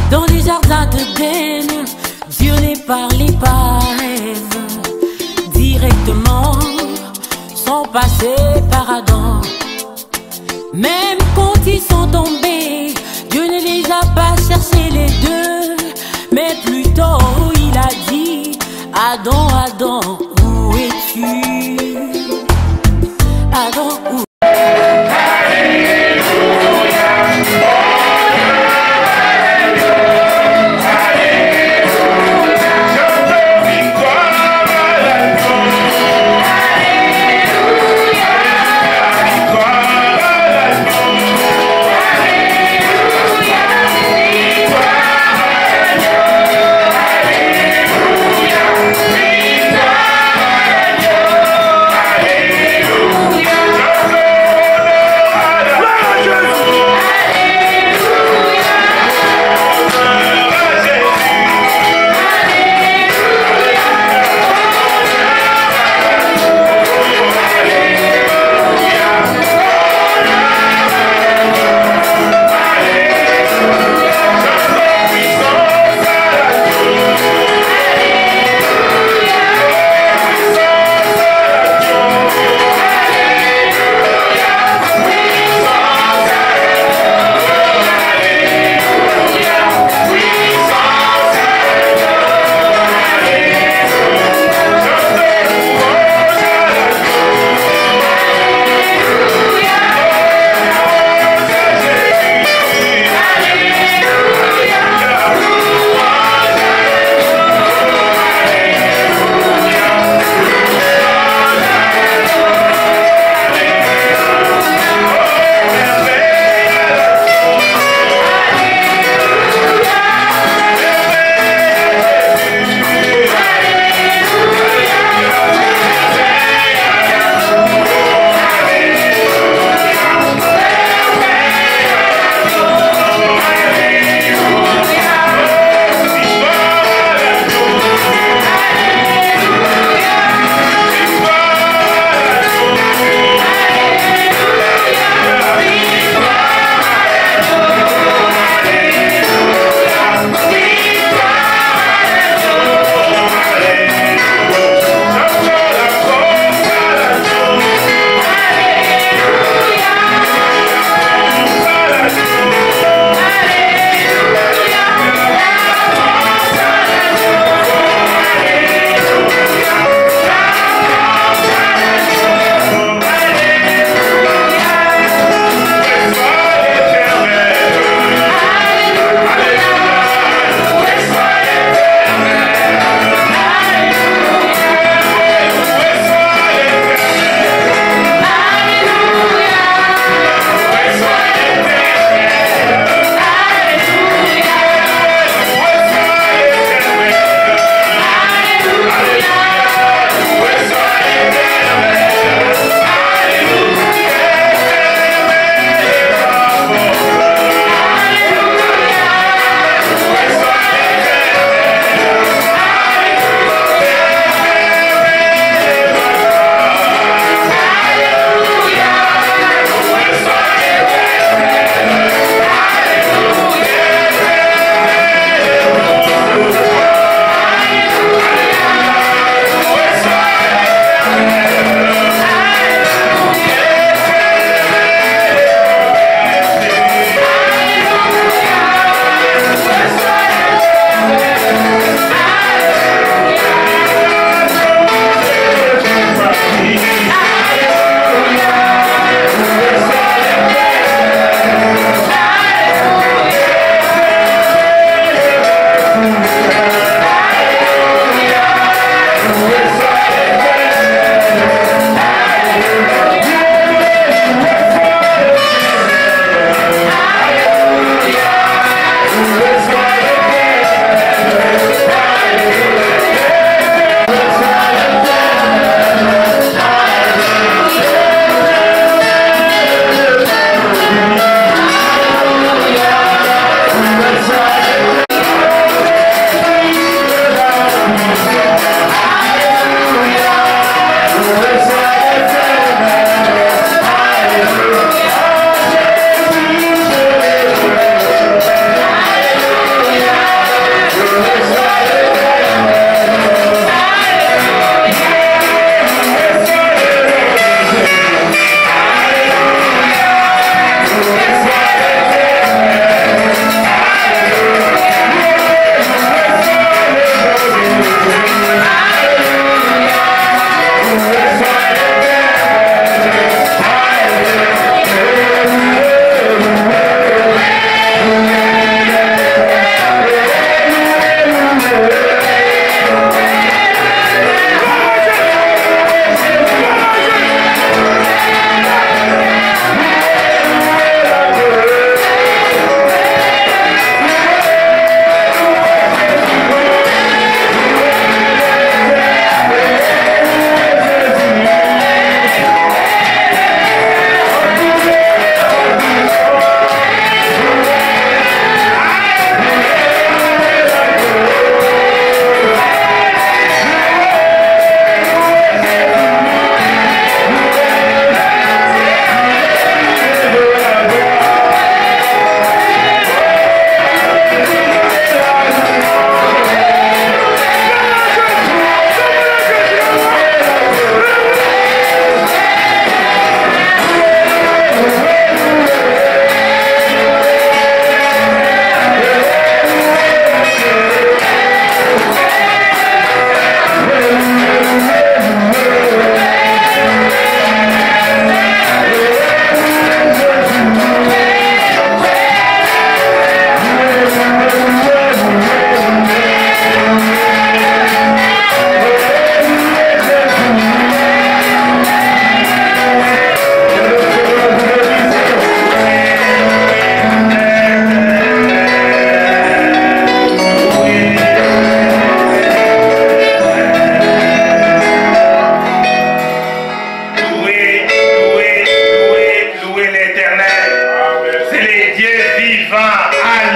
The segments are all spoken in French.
Dans les jardins d'Éden, Dieu n'est parlé par Ève directement, sans passer par Adam. Même quand ils sont tombés, Dieu ne les a pas cherchés les deux, mais plutôt il a dit: Adam, Adam, où es-tu? Adam, où?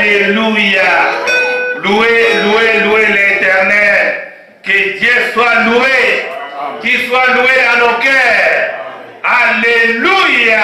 Alléluia. Louez l'Éternel. Que Dieu soit loué. Qu'il soit loué dans nos cœurs. Alléluia.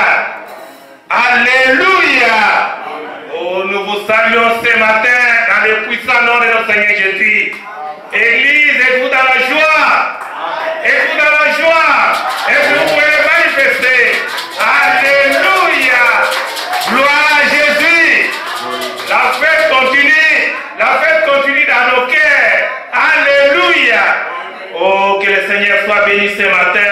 Alléluia. Oh, nous vous saluons ce matin dans le puissant nom de notre Seigneur Jésus. Église, êtes-vous dans la joie? Êtes-vous dans la joie? Est-ce que vous pouvez manifester? Alléluia. Gloire à Jésus. La fête continue. La fête continue dans nos cœurs. Alléluia. Oh, que le Seigneur soit béni ce matin.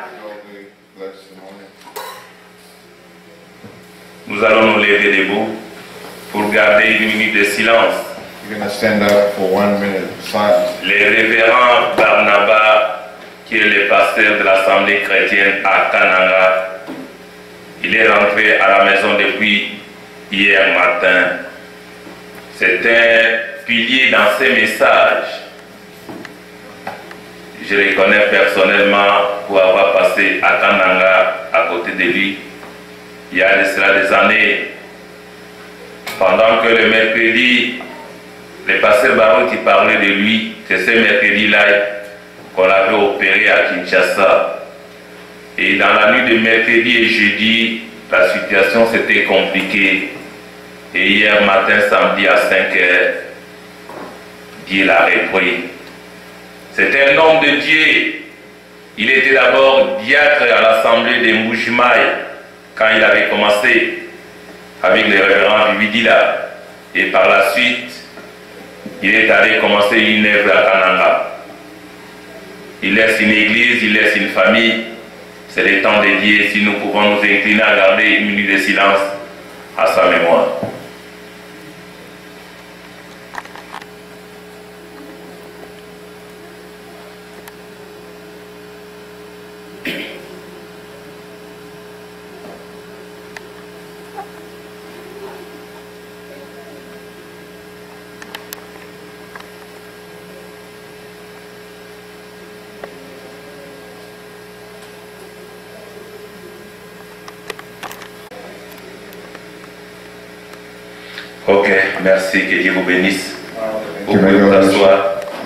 Nous allons nous lever debout pour garder une minute de silence. You're going to stand up for 1 minute of silence. Le révérend Barnabas, qui est le pasteur de l'Assemblée chrétienne à Kananga, il est rentré à la maison depuis hier matin. C'est un pilier dans ses messages. Je le connais personnellement pour avoir passé à Kananga à côté de lui il y a de cela des années. Pendant que le mercredi, le pasteur Baron qui parlait de lui, c'est ce mercredi-là qu'on l'avait opéré à Kinshasa. Et dans la nuit de mercredi et jeudi, la situation s'était compliquée. Et hier matin, samedi à 5 h, Dieu l'a repris. C'était un homme de Dieu. Il était d'abord diacre à l'assemblée de Mbujimaï quand il avait commencé avec le révérend Vividila. Et par la suite, il est allé commencer une œuvre à Kananga. Il laisse une église, il laisse une famille. C'est le temps de Dieu. Si nous pouvons nous incliner à garder une minute de silence à sa mémoire. Ok, merci, que Dieu vous bénisse. Vous pouvez vous asseoir.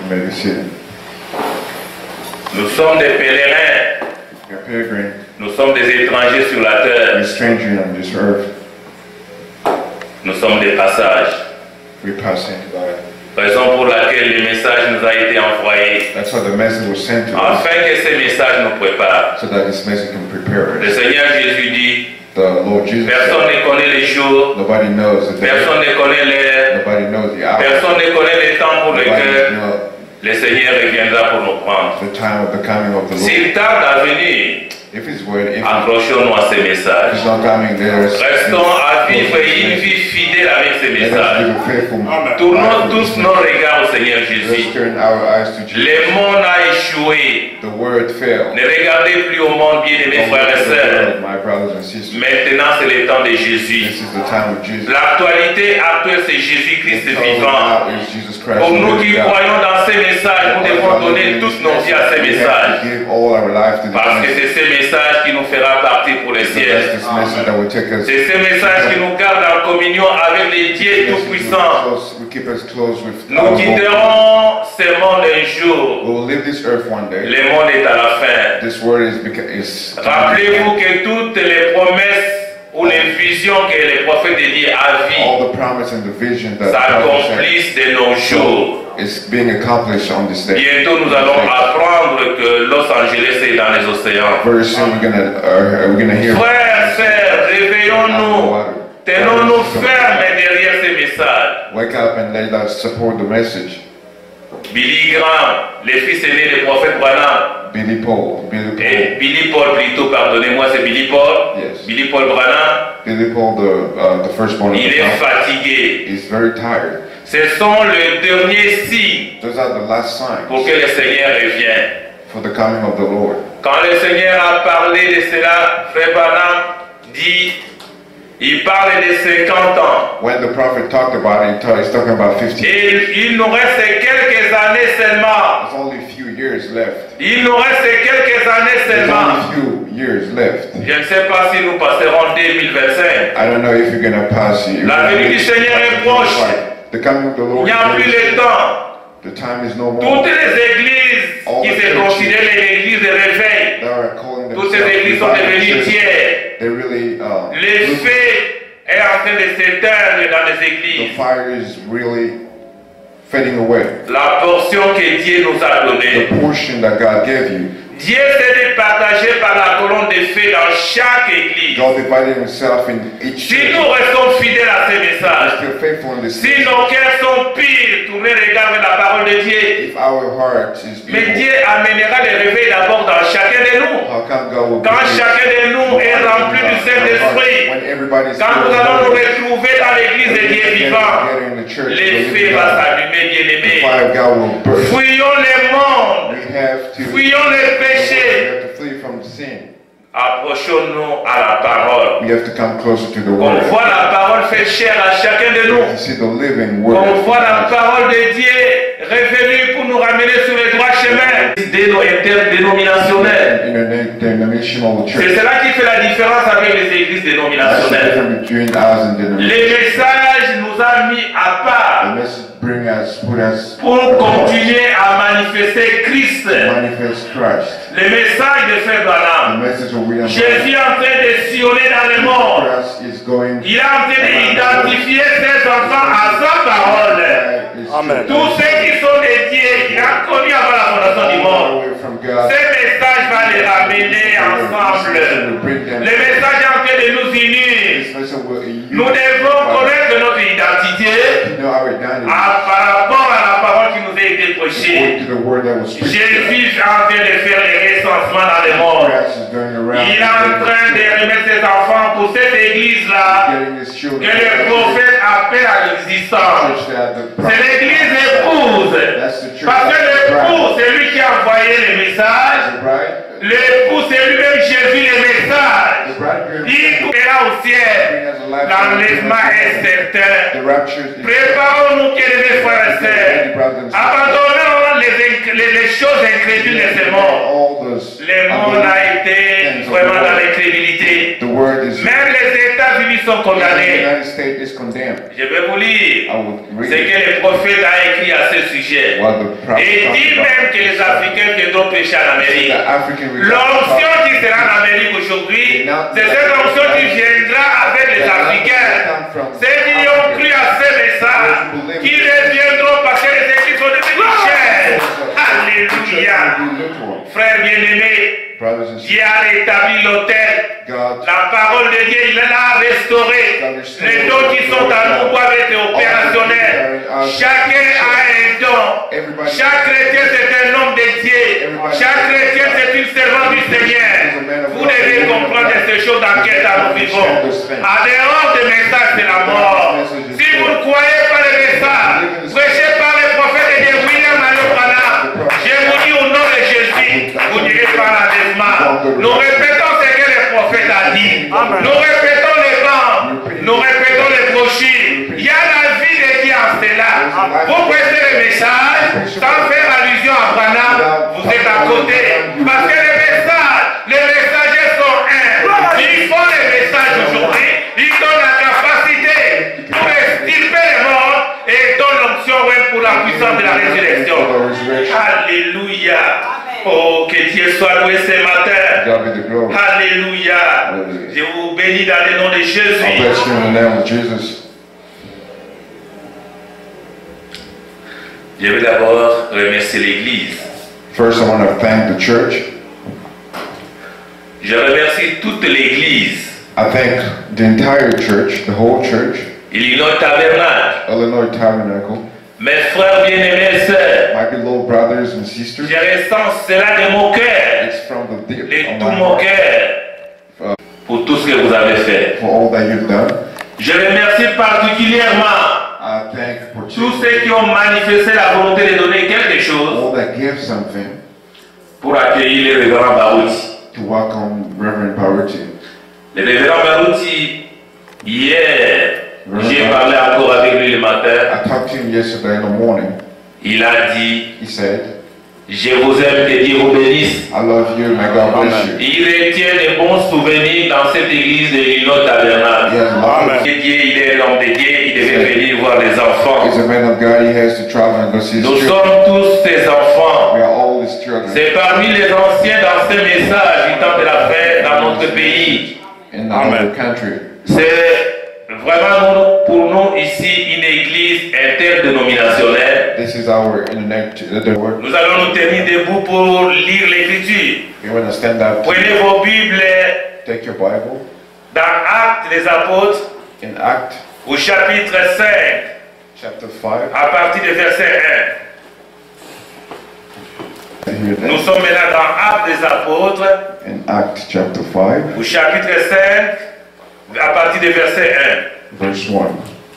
Nous sommes des pèlerins. Nous sommes des étrangers sur la terre. Nous sommes des passages. Raison pour laquelle le message nous a été envoyé. Afin que ce message nous prépare. Le Seigneur Jésus dit, personne ne connaît les jours, personne ne connaît l'heure, personne ne connaît le temps pour lequel le Seigneur reviendra pour nous prendre. S'il tarde à venir, accrochons-nous à ces messages. Restons à vivre une vie fidèle avec ces messages. Tournons tous nos regards au Seigneur Jésus. Le monde a échoué. Ne regardez plus au monde, bien-aimés frères et sœurs. Maintenant, c'est le temps de Jésus. L'actualité actuelle, c'est Jésus-Christ vivant. Pour nous qui croyons dans ces messages, nous devons donner tous nos vies à ces messages. Parce que c'est ces messages qui nous fera partir pour le ciel. C'est ces messages qui nous gardent en communion avec les dieux tout-puissants. Nous quitterons ce monde un jour. Le monde est à la fin. Rappelez-vous que toutes les promesses ou les visions que les prophètes de Dieu avaient s'accomplissent de nos jours. Bientôt nous allons apprendre que Los Angeles est dans les océans. Frères, sœurs, réveillons-nous. Tenons-nous fermes derrière ces messages. Billy Graham, le fils aîné du prophète Branham. Billy Paul plutôt, pardonnez-moi, c'est Billy Paul. Yes. Billy Paul Branham. Billy Paul, the firstborn. Il est fatigué. He's very tired. Ce sont les derniers signes Those are the last signs pour que le Seigneur revienne. for the coming of the Lord. Quand le Seigneur a parlé de cela, Frère Branham dit, il parle de 50 ans. When the prophet talked about it, he's talking about 50 years. Et il nous reste quelques années seulement. It's only a few years years left. Il nous reste quelques années There's seulement. only a few years left. Je ne sais pas si nous passerons 2025. I don't know if you're going to pass it. La venue du Seigneur est proche. The coming of the Il Lord n'y a plus is le temps. The time is no more. Toutes les églises qui se considèrent les églises de réveil, toutes ces églises sont devenues tiers. Really, le feu est en train de s'éteindre dans les églises. The fire is really fading away. La portion que Dieu nous a donnée. The portion that God gave you. Dieu s'est départagé par la colonne de feu dans chaque église. God divided himself in each si nous restons fidèles à ce message, si nos cœurs sont purs, tournés regard vers la parole de Dieu, mais Dieu amènera le réveil d'abord dans chacun de nous. Quand chacun de nous est rempli du Saint-Esprit, quand nous allons nous retrouver dans l'église de Dieu vivant, le feu va s'allumer, bien-aimés. Fuyons le monde, fuyons le péché. Approchons-nous à la parole. On voit la parole fait chair à chacun de nous. On voit la parole de Dieu revenue pour nous ramener sur le droit chemin interdénominationnels. C'est cela qui fait la différence avec les églises dénominationnelles. Les messages nous ont mis à part pour continuer à manifester Christ. Le message de Frère Branham. Jésus est en train de sillonner dans le monde. Il est en train d'identifier ses enfants à sa parole. Amen. Tous ceux qui sont dédiés, il a connu avant la fondation du monde. Ce message va les ramener ensemble. Le message est en train de nous unir. Nous devons connaître notre identité par rapport à la parole qui nous a été prêchée. Jésus est en train de faire les recensements dans le monde. Il est en train de remettre ses enfants pour cette église-là que le prophète appelle à l'existence. C'est l'église épouse. Parce que l'époux, c'est lui qui a envoyé les messages. L'époux, c'est lui-même Jésus, les messages. Il est au ciel. L'enlèvement est certain. Préparons-nous, queridos frères et sœurs. Abandonnons les choses incrédules de ce monde. Le monde a été vraiment dans l'incrédulité. Même les États-Unis sont condamnés. Je vais vous lire ce que le prophète a écrit à ce sujet. Et dit même que les Africains viendront pécher en Amérique. L'onction qui sera en Amérique aujourd'hui, c'est cette onction qui viendra avec les Africains. Ceux qui ont cru à ce message, qui reviendront parce que les églises sont devenues chères. Alléluia. Frères bien-aimés, Dieu a rétabli l'autel. La parole de Dieu, il l'a restauré. Les dons qui sont à nous doivent être opérationnels. Chacun a un don. Chaque chrétien, c'est un homme de Dieu. Chaque chrétien, c'est une servante du Seigneur. Vous devez comprendre ces choses dans lesquelles nous vivons. En dehors des messages, c'est la mort. Si vous ne croyez pas les messages, prêchez par les prophètes de William Branham. Je vous dis au nom de Jésus, vous n'irez pas l'enlèvement. Nous répétons ce que le prophète a dit. Nous répétons les bancs. Nous répétons les brochures. Il y a la vie de Dieu en cela. Vous prêtez le message sans faire allusion à Branham. Vous êtes à côté. Parce que les messagers sont un. Ils font les messages aujourd'hui. Ils donnent la capacité pour extirper les morts et donnent l'onction pour la puissance de la résurrection. Alléluia. Oh, que Dieu soit loué ce matin. Alléluia. Je vous bénis dans le nom de Jésus. Je veux d'abord remercier l'Église. First, I want to thank the church. Je remercie toute l'Église. I thank the entire church, the whole church. Illinois Tabernacle. Illinois Tabernacle. Mes frères bien-aimés et sœurs. My beloved brothers and sisters. Je ressens cela de mon cœur. It's from the deep de tout mon cœur. Pour tout ce que vous avez fait. For all that you've done. Je remercie particulièrement tous ceux qui ont manifesté la volonté de donner quelque chose pour accueillir le révérend Baruti. To welcome Reverend Baruti. Le révérend Baruti, hier, j'ai parlé encore avec lui le matin. I talked to him yesterday in the morning. Il a dit, he said, Je vous aime, que Dieu vous bénisse. I love you, may God bless you. Il retient de bons souvenirs dans cette église de l'Union Tabernacle. Dieu, il est l'homme de Dieu, il devait venir voir les enfants. He's a man of God, he has to travel and go see his Nous children. sommes tous ses enfants. We are all his children. C'est parmi les anciens dans ce message du temps de la fête dans notre pays. In our country. C'est vraiment pour nous ici une église interdénominationnelle. This is our internet. Nous allons nous tenir debout pour lire l'écriture. You want to stand up? Prenez vos Bibles Take your Bible. dans Actes des Apôtres In Acts au chapitre 5 chapter 5. à partir du verset 1. Nous sommes maintenant dans Actes des Apôtres In Acts chapter 5. au chapitre 5 à partir du verset 1. Verse 1.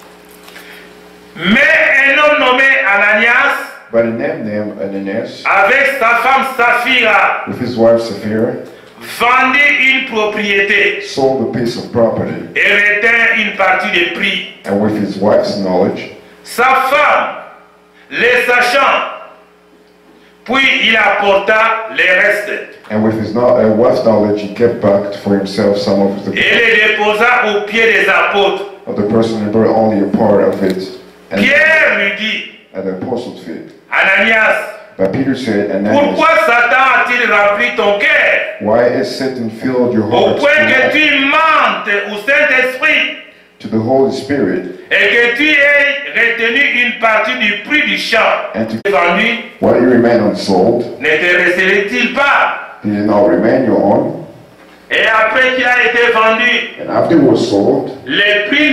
Mais un homme nommé Ananias, but a man named Ananias, avec sa femme Saphira, with his wife Sapphira, vendait une propriété, sold a piece of property, et retint une partie des prix. and with his wife's knowledge, sa femme, les sachant, puis il apporta les restes. And with his wife's knowledge, he kept back for himself some of the Et les déposa aux pieds des apôtres. of the person who brought only a part of it, and Pierre lui dit, at the apostles' feet. Ananias, But Peter said, Ananias, pourquoi Satan a-t-il rempli ton cœur why has Satan filled your au heart point que tu mentes au Saint-Esprit to the Holy Spirit, et que tu aies retenu une partie du prix du champ and to vendu? what you remain unsold, Ne te resterait-il pas? did it not remain your own? Et après qu'il a été vendu, And after it was sold, les prix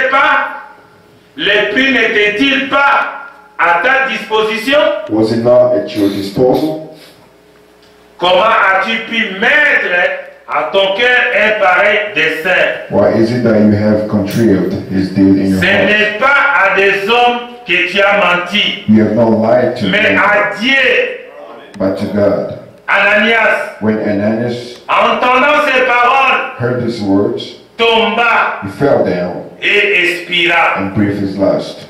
n'étaient-ils pas à ta disposition? was it not at your disposal? Comment as-tu pu mettre à ton cœur un pareil dessein? Why is it that you have contrived his deed in your Ce heart? n'est pas à des hommes que tu as menti, You have not lied to mais them, à Dieu. but to God. Ananias, When Ananias entendant ces paroles, heard these words, tomba he fell down et expira. and breathed his last.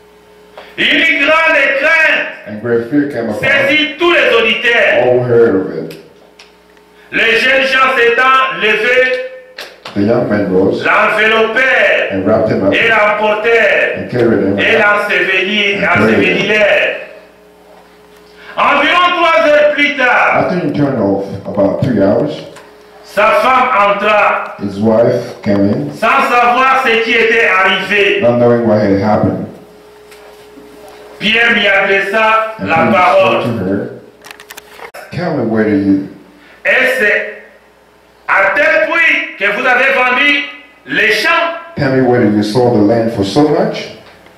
Une grande crainte And great fear came upon saisit tous les auditeurs. all who heard of it. Les jeunes gens s'étant levés, The young men rose l'enveloppèrent and wrapped him up et l'emportèrent and carried him et l'ensevelirent. Environ 3 heures plus tard, After he turned off about 3 hours, sa femme entra his wife came in, sans savoir ce qui était arrivé. not knowing what had happened. Pierre lui adressa And la Peter said parole. to her, tell me whether you, Est-ce à tel point que vous avez vendu les champs? tell me whether you sold the land for so much?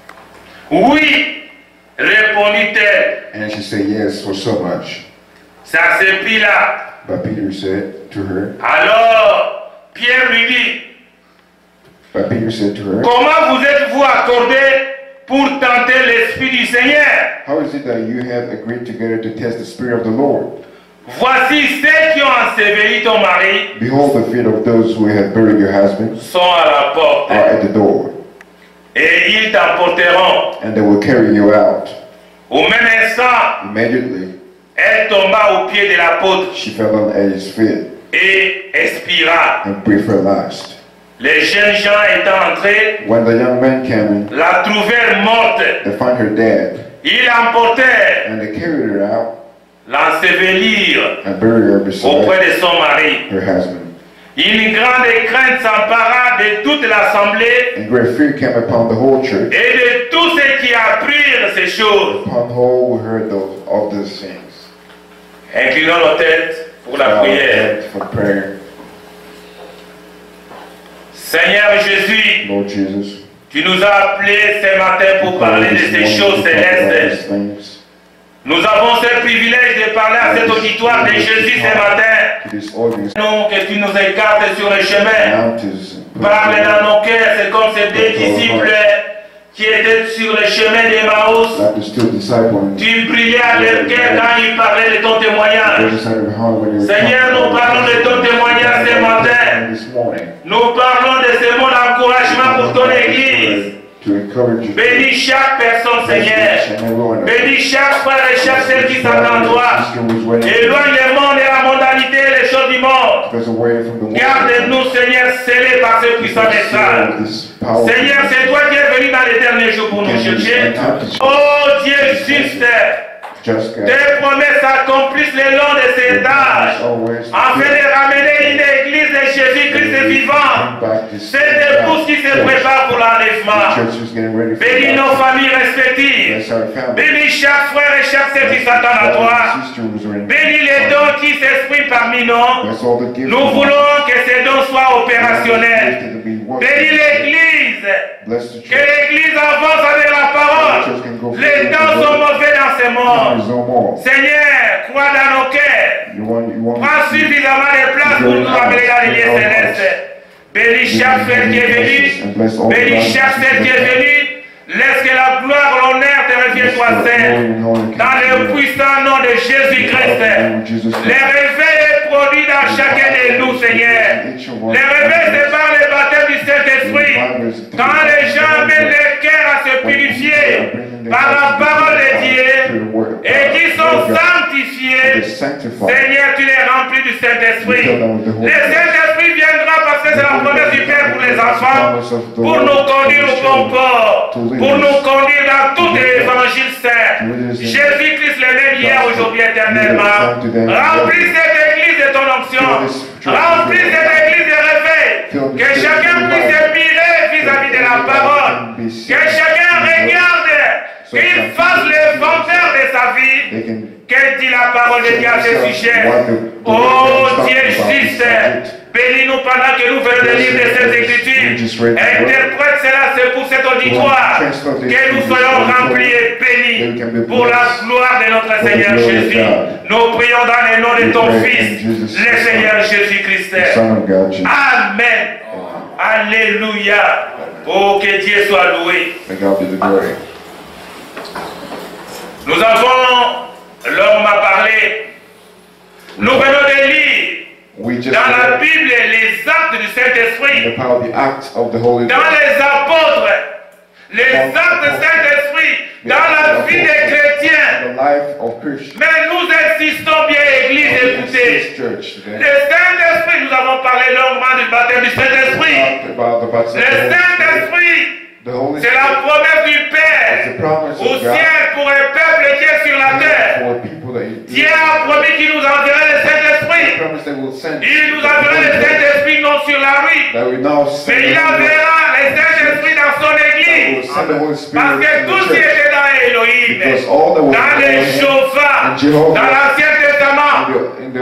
Oui, répondit-elle. And she said, yes, for so much. Ça se prit là. But Peter said to her, Alors, Pierre lui dit, but Peter said to her, comment vous êtes-vous accordé pour tenter l'Esprit du Seigneur? how is it that you have agreed together to test the Spirit of the Lord? Voici ceux qui ont enseveli ton mari Behold, the feet of those who have buried your husband sont à la porte, are at the door, et ils t'emporteront. and they will carry you out. Au même instant, Immediately, elle tomba au pied de l'apôtre she fell on his feet et expira. and breathed her last. Les jeunes gens étant entrés, When the young men came in, la trouvèrent morte. they found her dead, Ils l'emportèrent, and they carried her out l'ensevelirent and buried her beside auprès de son mari. her husband. Une grande crainte s'empara de toute l'assemblée And great fear came upon the whole church, et de tous ceux qui apprirent ces choses. upon all who heard of these things. Inclinons nos têtes pour la Bow prière. for prayer. Seigneur Jésus, Lord Jesus, tu nous as appelés ce matin pour parler de ces choses célestes. Nous avons ce privilège de parler à cet auditoire de Jésus ce matin. Non, que tu nous écartes sur le chemin. Parle dans nos cœurs, c'est comme ces deux disciples qui étaient sur le chemin d'Emmaüs. Tu brillais à leur cœur quand ils parlaient de ton témoignage. Seigneur, nous parlons de ton témoignage ce matin. Nous parlons de ce mot d'encouragement pour ton Église. Bénis chaque personne, Seigneur. Bénis chaque frère et chaque sœur qui s'attend à toi. Éloigne le monde et la mondanité et les choses du monde. Garde-nous, Seigneur, scellés par ce puissant message. Seigneur, c'est toi qui es venu dans les derniers jours pour nous chercher. Oh Dieu juste, tes promesses accomplissent le long de cet âge, afin de ramener une église de Jésus-Christ vivant. C'est l'épouse qui se prépare pour l'enlèvement. Bénis nos familles respectives. Bénis chaque frère et chaque sœur qui s'attend à toi. Bénis les dons qui s'expriment parmi nous. Nous voulons que ces dons soient opérationnels. Bénis l'église. Que l'église avance avec la parole. Les temps sont mauvais dans ce monde. Seigneur, crois dans nos cœurs. Prends suffisamment de place pour nous amener dans les lieux célestes. Bénis chaque frère qui est venu. Bénis chaque sœur qui est venue. Laisse que la gloire, l'honneur te revienne, toi seul. Dans le puissant nom de Jésus-Christ. Les réveils est produit dans chacun de nous, Seigneur. Les réveils, c'est par le baptême du Saint-Esprit. Quand les gens mettent leur cœur à se purifier par la parole de Dieu et qui sont sanctifiés, Seigneur, tu les remplis du Saint-Esprit. Le Saint-Esprit viendra parce que c'est la promesse du Père pour les enfants, pour nous conduire au bon port, pour nous conduire dans tout l'évangile saint. Jésus-Christ le même hier, aujourd'hui, éternellement. Remplis cette église de ton onction. Remplis cette église de réveil. Que chacun puisse admirer vis-à-vis de la parole. Que chacun regarde, qu'il fasse l'inventaire de sa vie. Qu'elle dit la parole de Dieu à ce sujet. Oh Dieu juste, bénis-nous pendant que nous venons de lire de cette écriture. Interprète cela, c'est pour cet auditoire. Que nous soyons remplis et bénis pour la gloire de notre Seigneur Jésus. Nous prions dans le nom de ton Fils, le Seigneur Jésus-Christ. Amen. Alléluia. Oh, que Dieu soit loué. Nous avons, l'homme m'a parlé, nous venons de lire dans la Bible les actes du Saint-Esprit, dans les apôtres, les actes du Saint-Esprit, dans la vie des chrétiens. Mais nous insistons bien, Église, écoutez. Le Saint-Esprit, nous avons parlé longuement du baptême du Saint-Esprit. Le Saint-Esprit, c'est la promesse du Père au ciel pour un peuple qui est sur la terre. Dieu a promis qu'il nous enverrait le Saint-Esprit. Il nous enverrait le Saint-Esprit non sur la rue, mais il enverra le Saint-Esprit dans son église. Parce que tout ce qui était dans Elohim, dans les Jéhovah, dans l'Ancien Testament,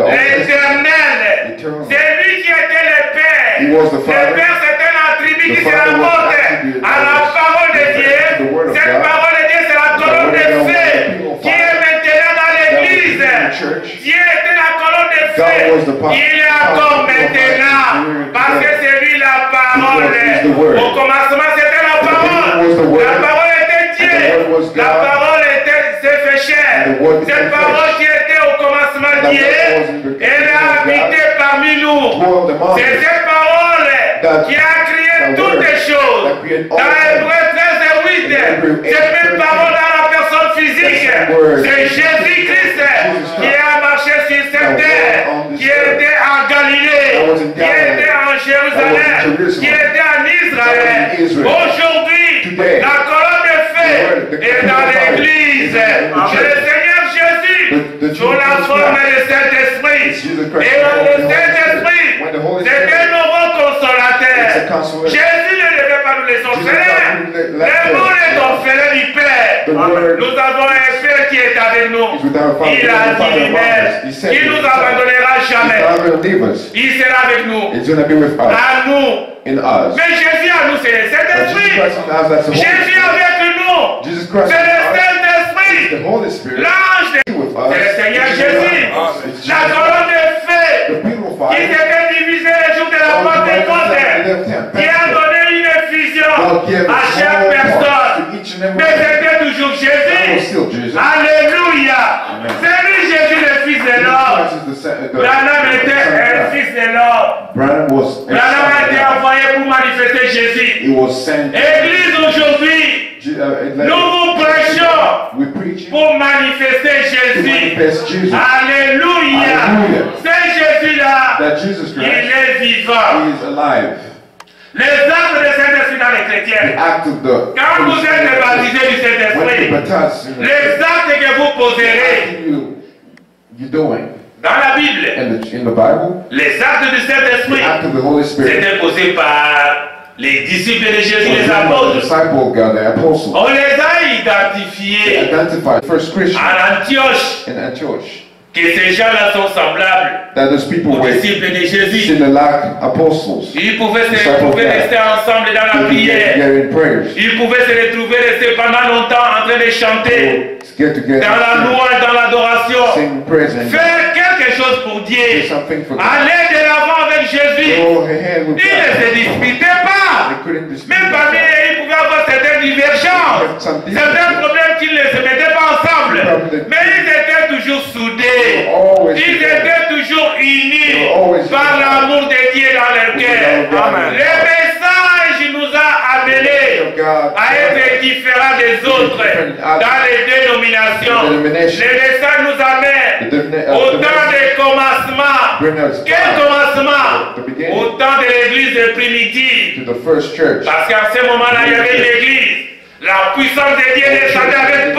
l'Éternel, c'est lui qui était le Père. Le Père, c'était l'attribut qui se rapporte à la parole de Dieu. Cette parole de Dieu, c'est la colonne de feu qui est maintenant dans l'église. Dieu était la colonne de feu. Il est encore maintenant. Parce que c'est lui la parole. Au commencement, c'était la parole. La parole était Dieu. La parole s'est fait chair. Cette parole qui était au commencement Dieu, elle a habité parmi nous. C'est cette parole qui a créé toutes les choses. Dans Hébreux 13 et 8, cette même parole dans la personne physique, c'est Jésus-Christ qui a marché sur cette terre, qui était en Galilée, qui était en Jérusalem, qui était en Israël. Aujourd'hui, la colonne de feu est dans l'église. Le Seigneur Jésus, sous la forme du Saint-Esprit, et dans le Saint-Esprit, c'est un nouveau consolateur. Jésus ne devait pas nous laisser orphelins. Le monde est orphelin du Père. Nous avons un Père qui est avec nous. Il a dit lui-même qu'il ne nous abandonnera jamais. Il sera avec nous. À nous. Mais Jésus à nous, c'est le Saint-Esprit. Jésus avec nous, c'est le Saint-Esprit. L'ange, c'est le Seigneur Jésus. La colonne de feu qui s'était divisée le jour de la Pentecôte, qui a donné une fusion à chaque personne. Mais c'était toujours Jésus. Alléluia. C'est lui Jésus, le Fils de l'homme. Branham était un Fils de l'homme. Branham a été envoyé pour manifester Jésus. Église aujourd'hui, Nous vous prêchons pour manifester Jésus. Alléluia. C'est Jésus-là. Il est vivant. Les actes de Saint-Esprit dans les chrétiens. Quand vous êtes baptisés du Saint-Esprit, les actes que vous poserez dans la Bible, les actes du Saint-Esprit, c'était posé par les disciples de Jésus, les apôtres. On les a identifiés à Antioche. Que ces gens-là sont semblables aux disciples de Jésus. Ils pouvaient rester ensemble dans la prière. Ils pouvaient se retrouver, rester pendant longtemps en train de chanter dans la louange, dans l'adoration. Faire quelque chose pour Dieu. Aller de l'avant avec Jésus. Ils ne se disputaient pas. Même parmi eux, ils pouvaient avoir certaines divergences, certains problèmes qu'ils ne se mettaient pas ensemble. Mais ils étaient toujours soudés. Ils étaient toujours unis par l'amour de Dieu dans leur cœur. Le message nous a amenés à être différents des autres dans les dénominations. Le message nous amène au temps des commencements. Quel commencement? Au temps de l'église primitive. Parce qu'à ce moment-là, il y avait une église. La puissance de Dieu descendait avec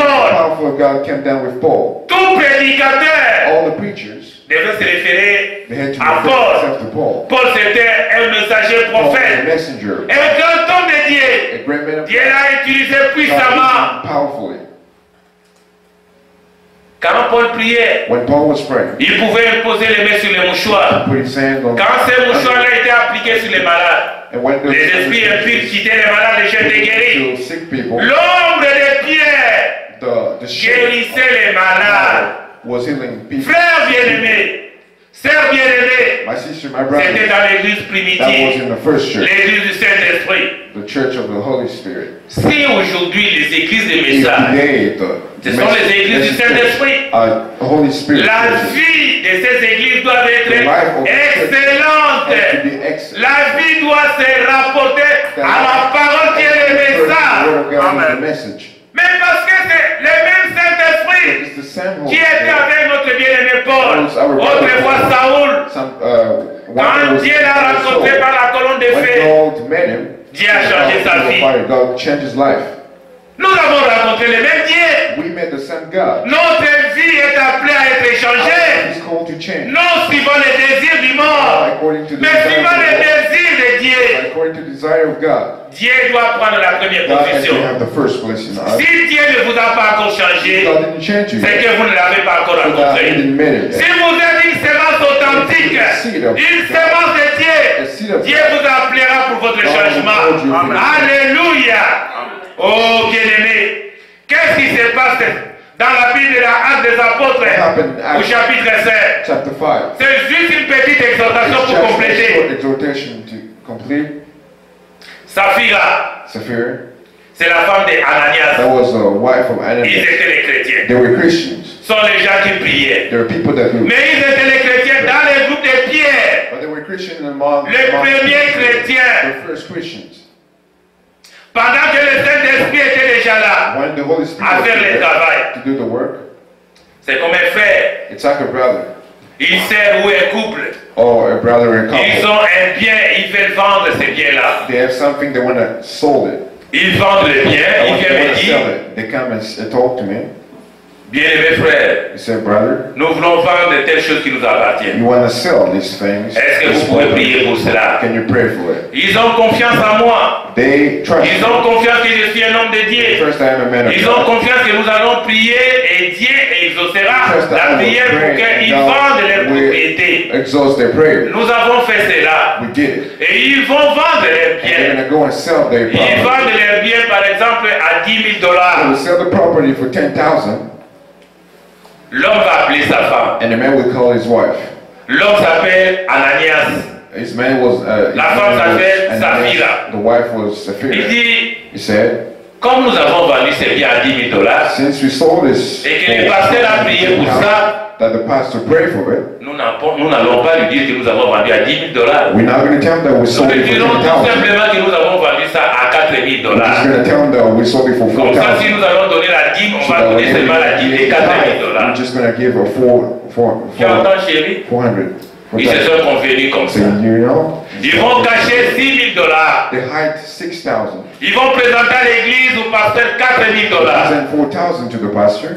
Paul. Tout prédicateur devait se référer à Paul. Paul c'était un messager prophète. Un grand homme de Dieu. Dieu l'a utilisé puissamment. Quand Paul priait, il pouvait imposer les mains sur les mouchoirs. Quand ces mouchoirs-là étaient appliqués sur les malades, les esprits impurs quittaient les malades et étaient guéris. L'ombre de Pierre guérissait les malades. Frères bien-aimés, sœurs bien-aimées, c'était dans l'église primitive, l'église du Saint-Esprit. Si aujourd'hui les églises de messages, ce sont les églises du Saint-Esprit, la vie de ces églises doit être excellente. La vie doit se rapporter à la parole qui est le message. Amen. Mais parce que c'est le même Saint-Esprit qui était avec notre bien-aimé Paul, autrefois Saoul, quand Dieu l'a rencontré par la colonne de feu, Dieu a changé sa vie. Nous avons rencontré le même Dieu. Notre vie est appelée à être échangée. Non suivant les désirs du monde, mais suivant les désirs de Dieu. Dieu doit prendre la première position. Si Dieu ne vous a pas encore changé, c'est que vous ne l'avez pas encore rencontré. Si vous êtes une sémence authentique, une sémence de Dieu, Dieu vous appellera pour votre changement. Alléluia. Oh bien-aimé, qu'est-ce qui se passe dans la Bible de la Acte des Apôtres au chapitre 7? C'est juste une petite exhortation pour compléter. Saphira, c'est la femme d'Ananias. Ils étaient les chrétiens. Ce sont les gens qui priaient. Mais ils étaient les chrétiens dans les groupes de Pierre. Les premiers chrétiens. Pendant que le Saint-Esprit était déjà là à faire le travail. C'est comme un frère. Ils servent ou un couple. Ils ont un bien, ils veulent vendre ces biens-là. Ils vendent le bien, ils viennent me dire, bien-aimé frère, nous voulons vendre de telles choses qui nous appartiennent. Est-ce que vous pouvez prier pour cela? Ils ont confiance en moi. Ils ont confiance que je suis un homme de Dieu. Ils ont confiance que nous allons prier et Dieu exaucera la prière pour qu'ils vendent leurs propriétés. Nous avons fait cela. Et ils vont vendre leurs biens. Ils vendent leurs biens par exemple à $10,000. L'homme va appeler sa femme. L'homme s'appelle Ananias. La femme s'appelle Saphira. Il dit, comme nous avons vendu ces biens à $10,000 et que le pasteur a prié pour ça, nous n'allons pas lui dire que nous avons vendu à $10,000. Nous lui dirons tout simplement que nous avons vendu ça à $4 000. He's going to tell them that we sold it for Comme ça, si $4,000. nous allons donner la dîme, on va donner seulement la dîme et $4 000. We're just going to give a Tu entends, chérie? 400. Ils se sont convenus comme ça. You know? Ils vont cacher $6 000. They hide 6,000. Ils vont présenter à l'église au pasteur $4 000. Present 4,000 to the pastor.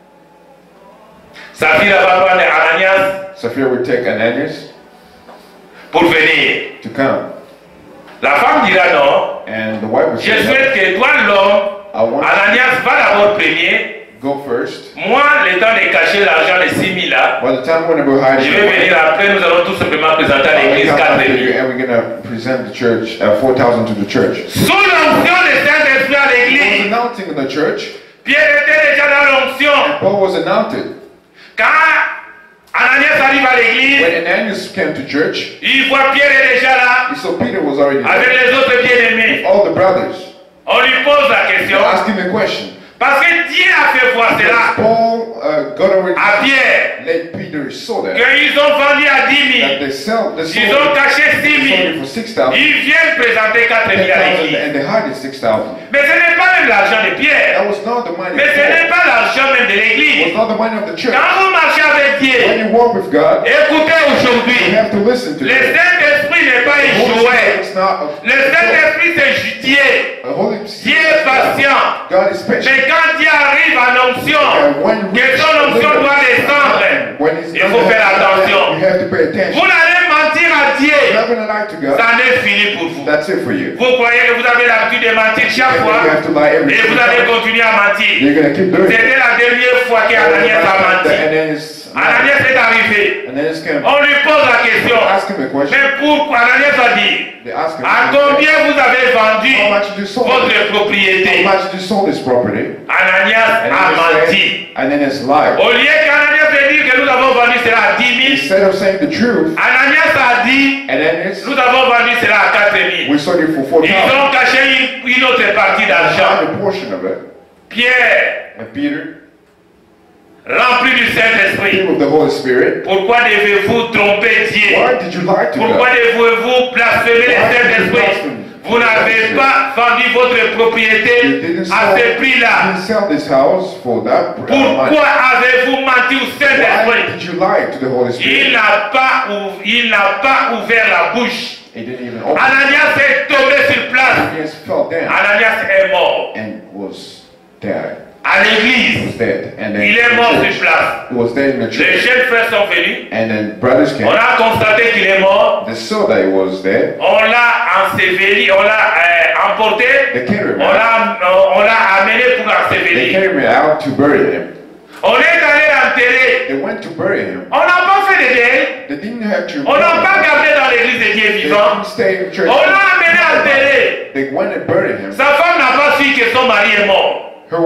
Saphira va prendre Ananias Sapphira would take Ananias pour venir. to come. La femme dira non. And the wife would Je say, souhaite que toi, l'homme, Ananias va d'abord premier. go first. Moi, le temps de cacher l'argent de 6 000 là, By the time we're going to hide, je vais venir après, nous allons tout simplement présenter à l'église 4 000. and we're going to present the church 4,000 to the church. Sous l'onction de Saint-Esprit à Paul was l'église, announcing in the church. Pierre était déjà dans l'onction. Paul was announced. Quand Ananias arrive à l'église, When Ananias came to church, il voit Pierre est déjà là, he saw Peter was already avec there. les autres bien-aimés. All the brothers. On lui pose la They question, asked him a question. parce que Dieu a fait voir cela Paul got already à Pierre, let Peter saw that. qu'ils ont vendu à 10 000. That they sold Ils ont caché 6 it 000. for 6,000. Ils viennent présenter 4 000 à 10,000 l'église. and they hid it 6,000. Mais ce n'est pas même l'argent de Pierre. That was not the money Mais of ce n'est Paul. pas l'argent même de It was l'église. not the money of the church. Quand vous marchez avec When Dieu, you walk with God, écoutez you aujourd'hui, have to listen to le Him. Saint-Esprit n'est pas un The Holy jouet. Spirit is not Le Saint-Esprit c'est Dieu. a Holy Dieu est patient. God is patient. Mais quand Dieu arrive à l'onction, que son onction doit descendre, il faut faire attention. You have to pay attention. Vous n'allez mentir à You're Dieu. not going to lie to God. Ça n'est fini pour vous. That's it for you. Vous croyez que vous avez l'habitude de mentir chaque fois You have to lie every et vous single allez time. continuer à mentir. You're going to keep doing it. C'était la dernière fois qu'Ananias a menti. Ananias est arrivé. Ananias came. On lui pose la question. Ask him a question. Mais pourquoi Ananias a dit, They ask him. à combien vous avez vendu How much did you sold? votre How propriété? much did you sold this property? Ananias a menti. Ananias lied. Au lieu qu'Ananias ait dit que nous avons vendu cela à 10 000, Instead of saying the truth, Ananias a dit, Ananias, nous avons vendu cela à 4 000. we sold it for Ils 4,000. ont caché une autre partie d'argent. A portion of it. Pierre, And Peter, rempli du Saint-Esprit, filled with the Holy Spirit, pourquoi devez-vous tromper Dieu? why did you lie to Pourquoi God? devez-vous blasphémer le Saint-Esprit? Vous n'avez pas vendu votre propriété You didn't à ce sell, prix-là. you didn't sell this house for that money. Pourquoi avez-vous menti au Why Saint-Esprit? did you lie to the Holy Spirit? Il n'a pas ouvert la bouche. He didn't even open. Ananias est tombé sur place. Ananias fell down Ananias est mort. and was dead. À He l'église, was dead. And then il est mort sur place. he was dead in the Les church. jeunes frères sont venus. And then brothers came. On a constaté qu'il est mort. They saw that he was dead. On l'a enseveli, on l'a emporté. They carried him On out. l'a amené pour They ensevelir. carried him out to bury him. On est allé l'enterrer. They went to bury him. On n'a pas fait de deuil. They didn't have to. On n'a pas gardé dans l'église de Dieu They vivant. didn't stay in church. On l'a amené enterrer. They went and buried him. Sa femme n'a pas su que son mari est mort.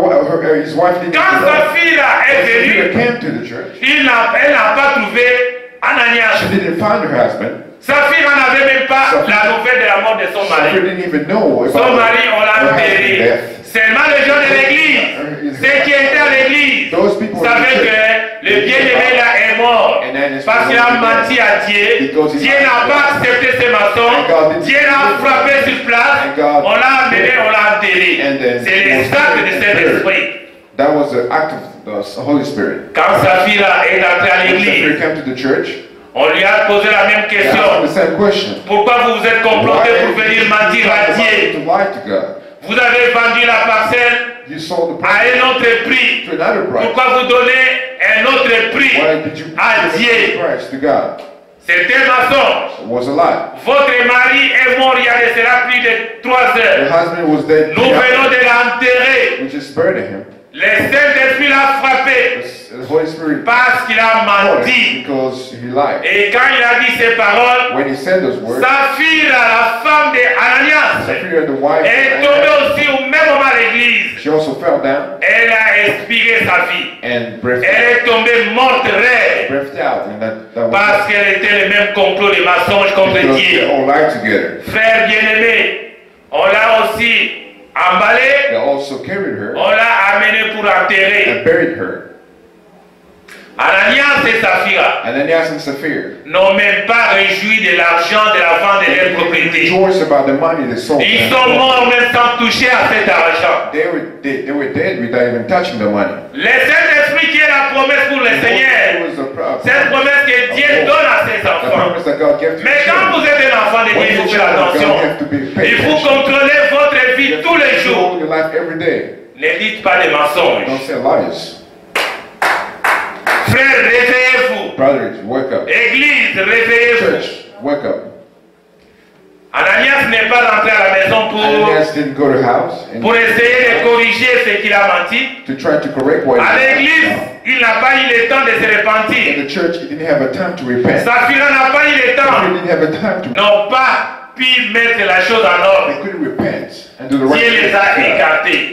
His wife didn't Quand know. sa fille là est Peter venue, came to the church. elle n'a pas trouvé Ananias. She didn't find her husband. Sa fille n'en avait même pas la nouvelle de la mort de son She mari. didn't even know about Son mari, on l'a her husband's enterré. death. Seulement les gens de l'église, ceux qui étaient à l'église, Those people in the savaient church. que le bien-aimé là est mort. Parce qu'il a menti à Dieu. Dieu n'a pas accepté ses mensonges. Dieu l'a frappé sur place. On l'a amené, on l'a enterré. C'est les actes de Saint-Esprit. That was the act of the Holy Spirit. Quand sa fille là est entrée à When Peter l'église, came to the church, on lui a posé la même they asked him question. the same question. Pourquoi vous vous êtes comploté pour Why venir did mentir à Dieu? to lie to God? Vous avez vendu la parcelle You sold the à property un autre prix. to another price. Pourquoi vous donnez un autre prix Why did you à give Dieu? the price to God? C'est un mensonge. It was a lie. Votre mari est mort il y a de cela plus de 3 Your heures. husband was dead. Nous venons de l'enterrer. We just buried him. Le Saint-Esprit l'a frappé The Holy Spirit parce qu'il a caught him menti. because he lied. Et quand il a dit ces paroles, When he said those words, sa fille, la femme de Ananias, Sapphira, the wife, est tombée aussi au même moment à l'église. she also fell down Elle a expiré sa vie. and breathed Elle est tombée morte raide out. And that was parce qu'elle était le même complot de mensonges contre because they Dieu. all lied together. Frère bien-aimé, on l'a aussi emballé, They also carried her on l'a amené pour enterrer. and buried her. Ananias et Saphira n'ont même pas réjoui de l'argent de la vente de leur propriété. Ils sont morts même sans toucher à cet argent. Le Saint-Esprit qui est la promesse pour le Seigneur, cette promesse que Dieu donne à ses enfants. Mais quand vous êtes un enfant de Dieu, il faut faire attention. Il faut contrôler votre vie tous les jours. Ne dites pas des mensonges. Frères, réveillez-vous. Brothers, wake up. Église, réveillez-vous. Church, wake up. Ananias n'est pas rentré à la maison pour essayer de corriger ce qu'il a menti. À l'église, il n'a pas eu le temps de se repentir. Saphira n'a pas eu le temps. N'ont pas pu mettre la chose en ordre. Dieu les a écartés.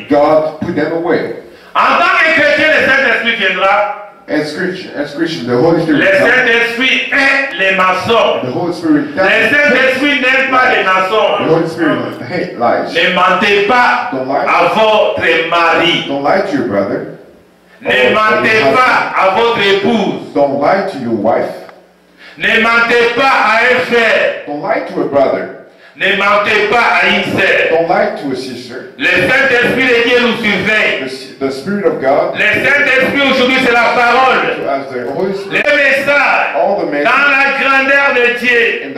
En tant que chrétien, le Saint-Esprit viendra. As Christian, the Holy Spirit. Le Saint-Esprit est les maçons. Le Saint-Esprit n'aime pas les maçons. The Holy Spirit hate lies. Ne mentez pas à votre mari. Don't lie to your brother. Ne mentez pas à votre épouse. Don't lie to your wife. Ne mentez pas à un frère. Don't lie to a brother. Ne mentez pas à une sœur. Don't lie to a sister. Le Saint-Esprit de Dieu nous surveille. The Spirit of God. Le Saint-Esprit aujourd'hui c'est la parole. Le message dans la grandeur de Dieu.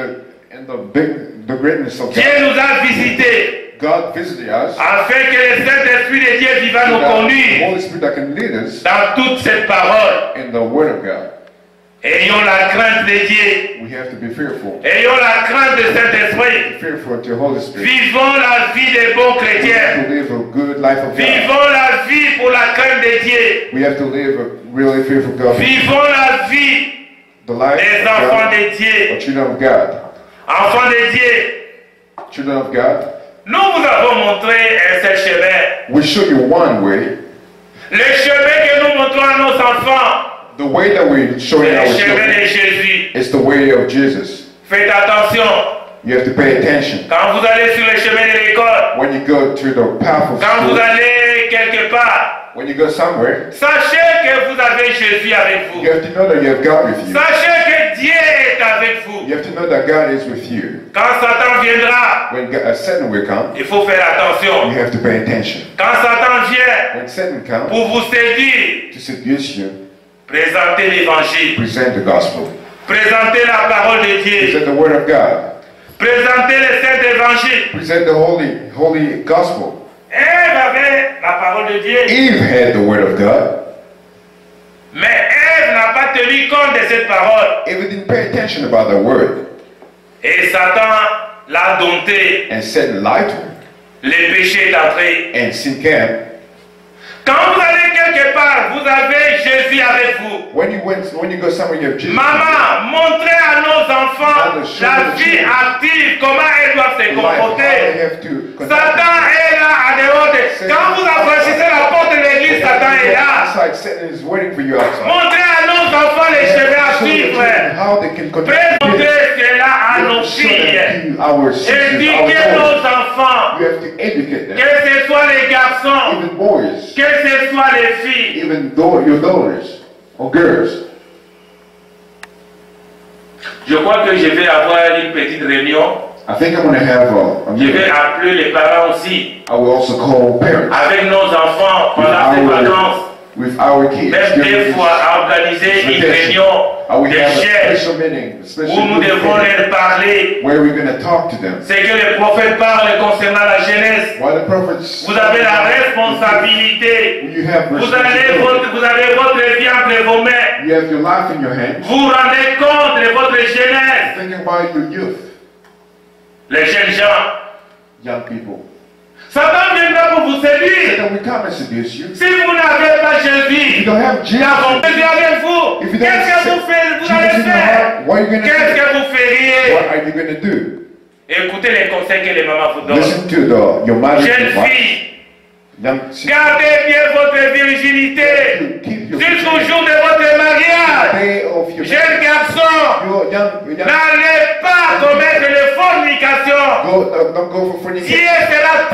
The greatness of Dieu nous a visités. God visited us. Afin que le Saint-Esprit de Dieu vive nous conduire dans toute cette parole. In the Word of God. Ayons la crainte de Dieu. We have to be fearful. Ayons la crainte de Saint-Esprit. Fearful to Holy Spirit. Vivons la vie des bons chrétiens. To live a good life of God. Vivons la vie pour la crainte de Dieu. We have to live a really fearful God. Vivons la vie des enfants de Dieu. Children of God. Enfants de Dieu. Children of God. Nous vous avons montré un seul chemin. We show you one way. Le chemin que nous montrons à nos enfants. The way that we're showing our children is the way of Jesus. Faites attention. You have to pay attention. Quand vous allez sur le chemin de l'école. When you go to the path of Quand school. vous allez quelque part. When you go somewhere. Sachez que vous avez Jésus avec vous. You have to know that you have God with you. Sachez que Dieu est avec vous. You have to know that God is with you. Quand Satan viendra. When Satan will come. Il faut faire attention. You have to pay attention. Quand Satan vient. When Satan comes. Pour vous séduire. To seduce you. Présentez l'évangile. Present the gospel. Présentez la parole de Dieu. Present the word of God. Présentez le saint évangile. Present the holy gospel. Ève avait la parole de Dieu. Eve had the word of God. Mais Ève n'a pas tenu compte de cette parole. Eve didn't pay attention about the word. Et Satan l'a dompté. And Satan lied to her. Les péchés d'entrée. And sin came. Quand vous allez quelque part, vous avez Jésus avec vous. When you go somewhere, you have Jesus. Maman, montrez à nos enfants la vie active, comment elles doivent se comporter. Satan est là à dehors de... Quand vous affranchissez la porte de l'église, Satan est là. Montrez à nos enfants les chemins à suivre. Présentez cela à nos filles. Éduquez nos enfants. Que ce soit les garçons. Que ce soit les filles. Even your daughters or girls. Je crois que je vais avoir une petite réunion. I think I'm going to have a je vais appeler les parents aussi. I will also call parents. Avec nos enfants pendant ces vacances. With our kids. Même des fois à organiser une réunion de chefs où nous devons leur parler. Where we're going to talk to them. C'est que le prophète parle concernant la jeunesse. Vous avez la responsabilité. Vous avez votre vie entre vos mains. You have your life in your hands. Vous rendez compte de votre jeunesse. Think about your youth. Les jeunes gens. Young people. Satan viendra pour vous séduire. Satan will come and seduce you. Si vous n'avez pas Jésus, you don't have Jesus. Jésus avec vous. Qu'est-ce que vous faites? Vous allez faire. Qu'est-ce que vous feriez? What are you going to do? Écoutez les conseils que les mamans vous donnent. Listen to your mother. Jeune fille. Gardez bien votre virginité jusqu'au jour de votre mariage. Jeune garçon, n'allez pas commettre les fornications. Dieu sera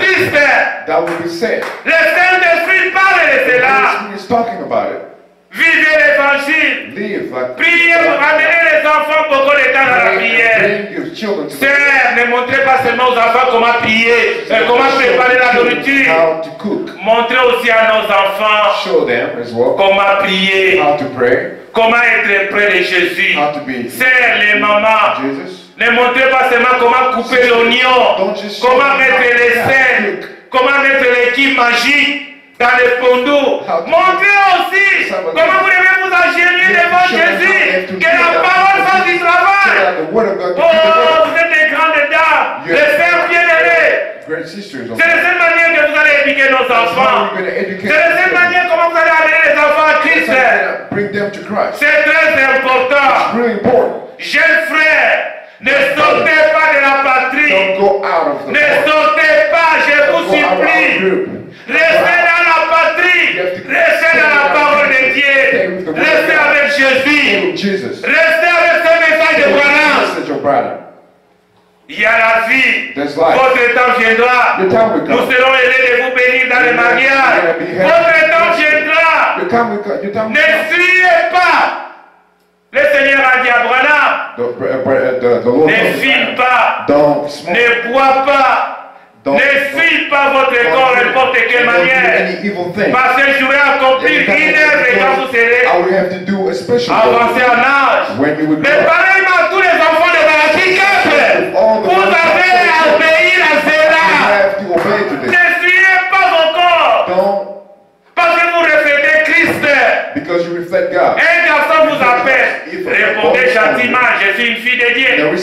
triste. Le Saint-Esprit parle de cela. Vivez l'évangile. Priez pour amener les enfants beaucoup de temps dans la prière. Sœurs, ne montrez pas seulement aux enfants comment prier, comment préparer la nourriture. Montrez aussi à nos enfants comment prier, comment être près de Jésus. Sœurs, les mamans, ne montrez pas seulement comment couper l'oignon, comment mettre les sels, comment mettre l'équipe magique dans les pondous. Montrez aussi comment vous devez vous agenouiller devant Jésus, que la parole fasse du travail. Oh, vous êtes des grandes dames, les sœurs bien-aimées. C'est de cette manière que vous allez éduquer nos enfants. C'est de cette manière comment vous allez amener les enfants à Christ. C'est très important. Jeunes frères, ne sortez pas de la patrie. Ne sortez pas, je vous supplie. Restez dans la patrie. Restez dans la parole de Dieu. Restez avec Jésus. Restez avec ce message de Branham. Il y a la vie. Votre temps viendra. Nous serons aidés de vous bénir dans les mariages. Votre temps viendra. Ne fuyez pas. Le Seigneur a dit à Branham, ne filme pas, ne bois pas, ne fuis pas votre corps n'importe quelle manière. Parce que je vais accomplir une œuvre quand vous serez avancé en âge. Mais pareillement, tous les enfants de Malachi 4, vous avez à obéir à cela. Ne fuyez pas vos corps. Parce que vous reflétez Christ. Un garçon vous appelle. Répondez gentiment, je suis une fille de Dieu. Ne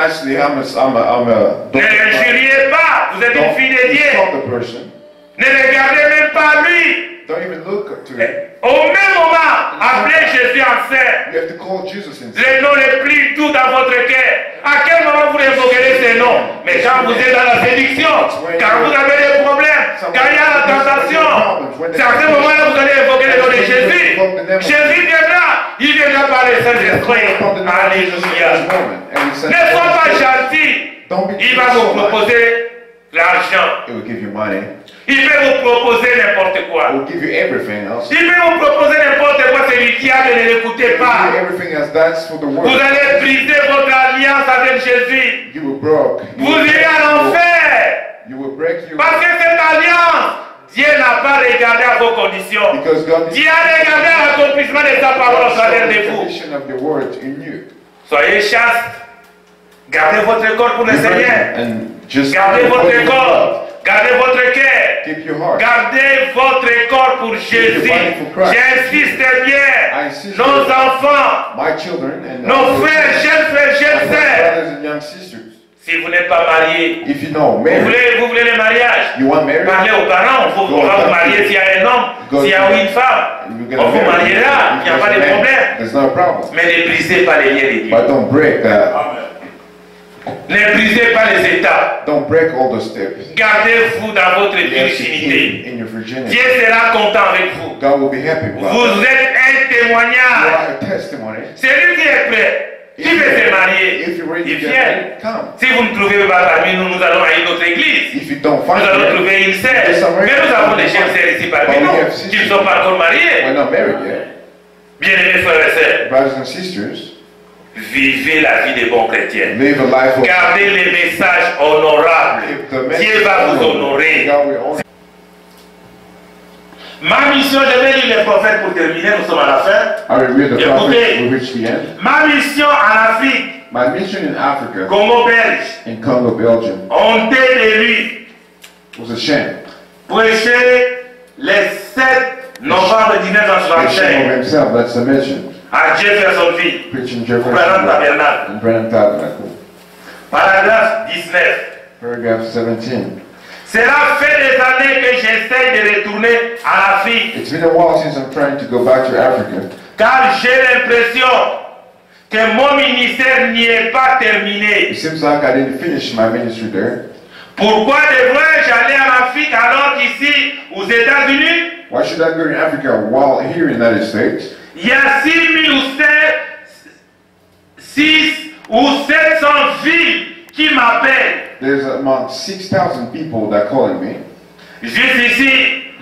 l'injuriez pas, vous êtes une fille de Dieu. Ne regardez même pas lui. Au même moment, appelez Jésus en saint. Les noms les plus doux dans votre cœur. À quel moment vous évoquerez ces noms? Mais quand vous êtes dans la séduction, quand vous avez des problèmes, quand il y a la tentation, c'est à ce moment-là que vous allez évoquer le nom de Jésus. Jésus viendra, il viendra par les Saint-Esprit. Alléluia. Ne sois pas gentil. Il va vous proposer l'argent. Il peut vous proposer n'importe quoi. Il peut vous proposer n'importe quoi. C'est du diable, ne l'écoutez pas. Vous allez briser votre alliance avec Jésus. Vous irez à l'enfer. Parce que cette alliance, Dieu n'a pas regardé à vos conditions. Dieu a regardé à l'accomplissement de sa parole au travers de vous. Soyez chastes. Gardez votre corps pour le Seigneur. Gardez votre corps. Gardez votre cœur. Gardez votre corps pour Jésus. J'insiste bien. Nos enfants, nos frères, jeunes sœurs. Si vous n'êtes pas marié, vous voulez le mariage, parlez aux parents, on va vous marier s'il y a un homme, s'il y a une femme, on vous mariera, il n'y a pas de problème. Mais ne brisez pas les liens de Dieu. Ne brisez pas les étapes. Gardez-vous dans votre virginité. Dieu sera content avec vous. Vous êtes un témoignage. C'est lui qui est prêt. Qui veut se marier, il vient. Si vous ne trouvez pas parmi nous, nous allons à une autre église. Nous allons trouver une sœur. Mais nous avons des jeunes sœurs ici parmi nous qui ne sont pas encore mariés. Bien-aimés frères et sœurs, vivez la vie des bons chrétiens. Gardez les messages honorables. Dieu va vous honorer. Ma mission, je vais lire les prophètes pour terminer, nous sommes à la fin. Écoutez, ma mission en Afrique, Congo belge, honte de lui, prêcher les 7 novembre 1965 à Jeffersonville, Branham Tabernacle. Paragraphe 19. Cela fait des années que j'essaie de retourner à l'Afrique. Car j'ai l'impression que mon ministère n'y est pas terminé. Pourquoi devrais-je aller en Afrique alors qu'ici, aux États-Unis, il y a 6 ou 700 villes qui m'appellent. There's about 6,000 people that calling me. Juste ici,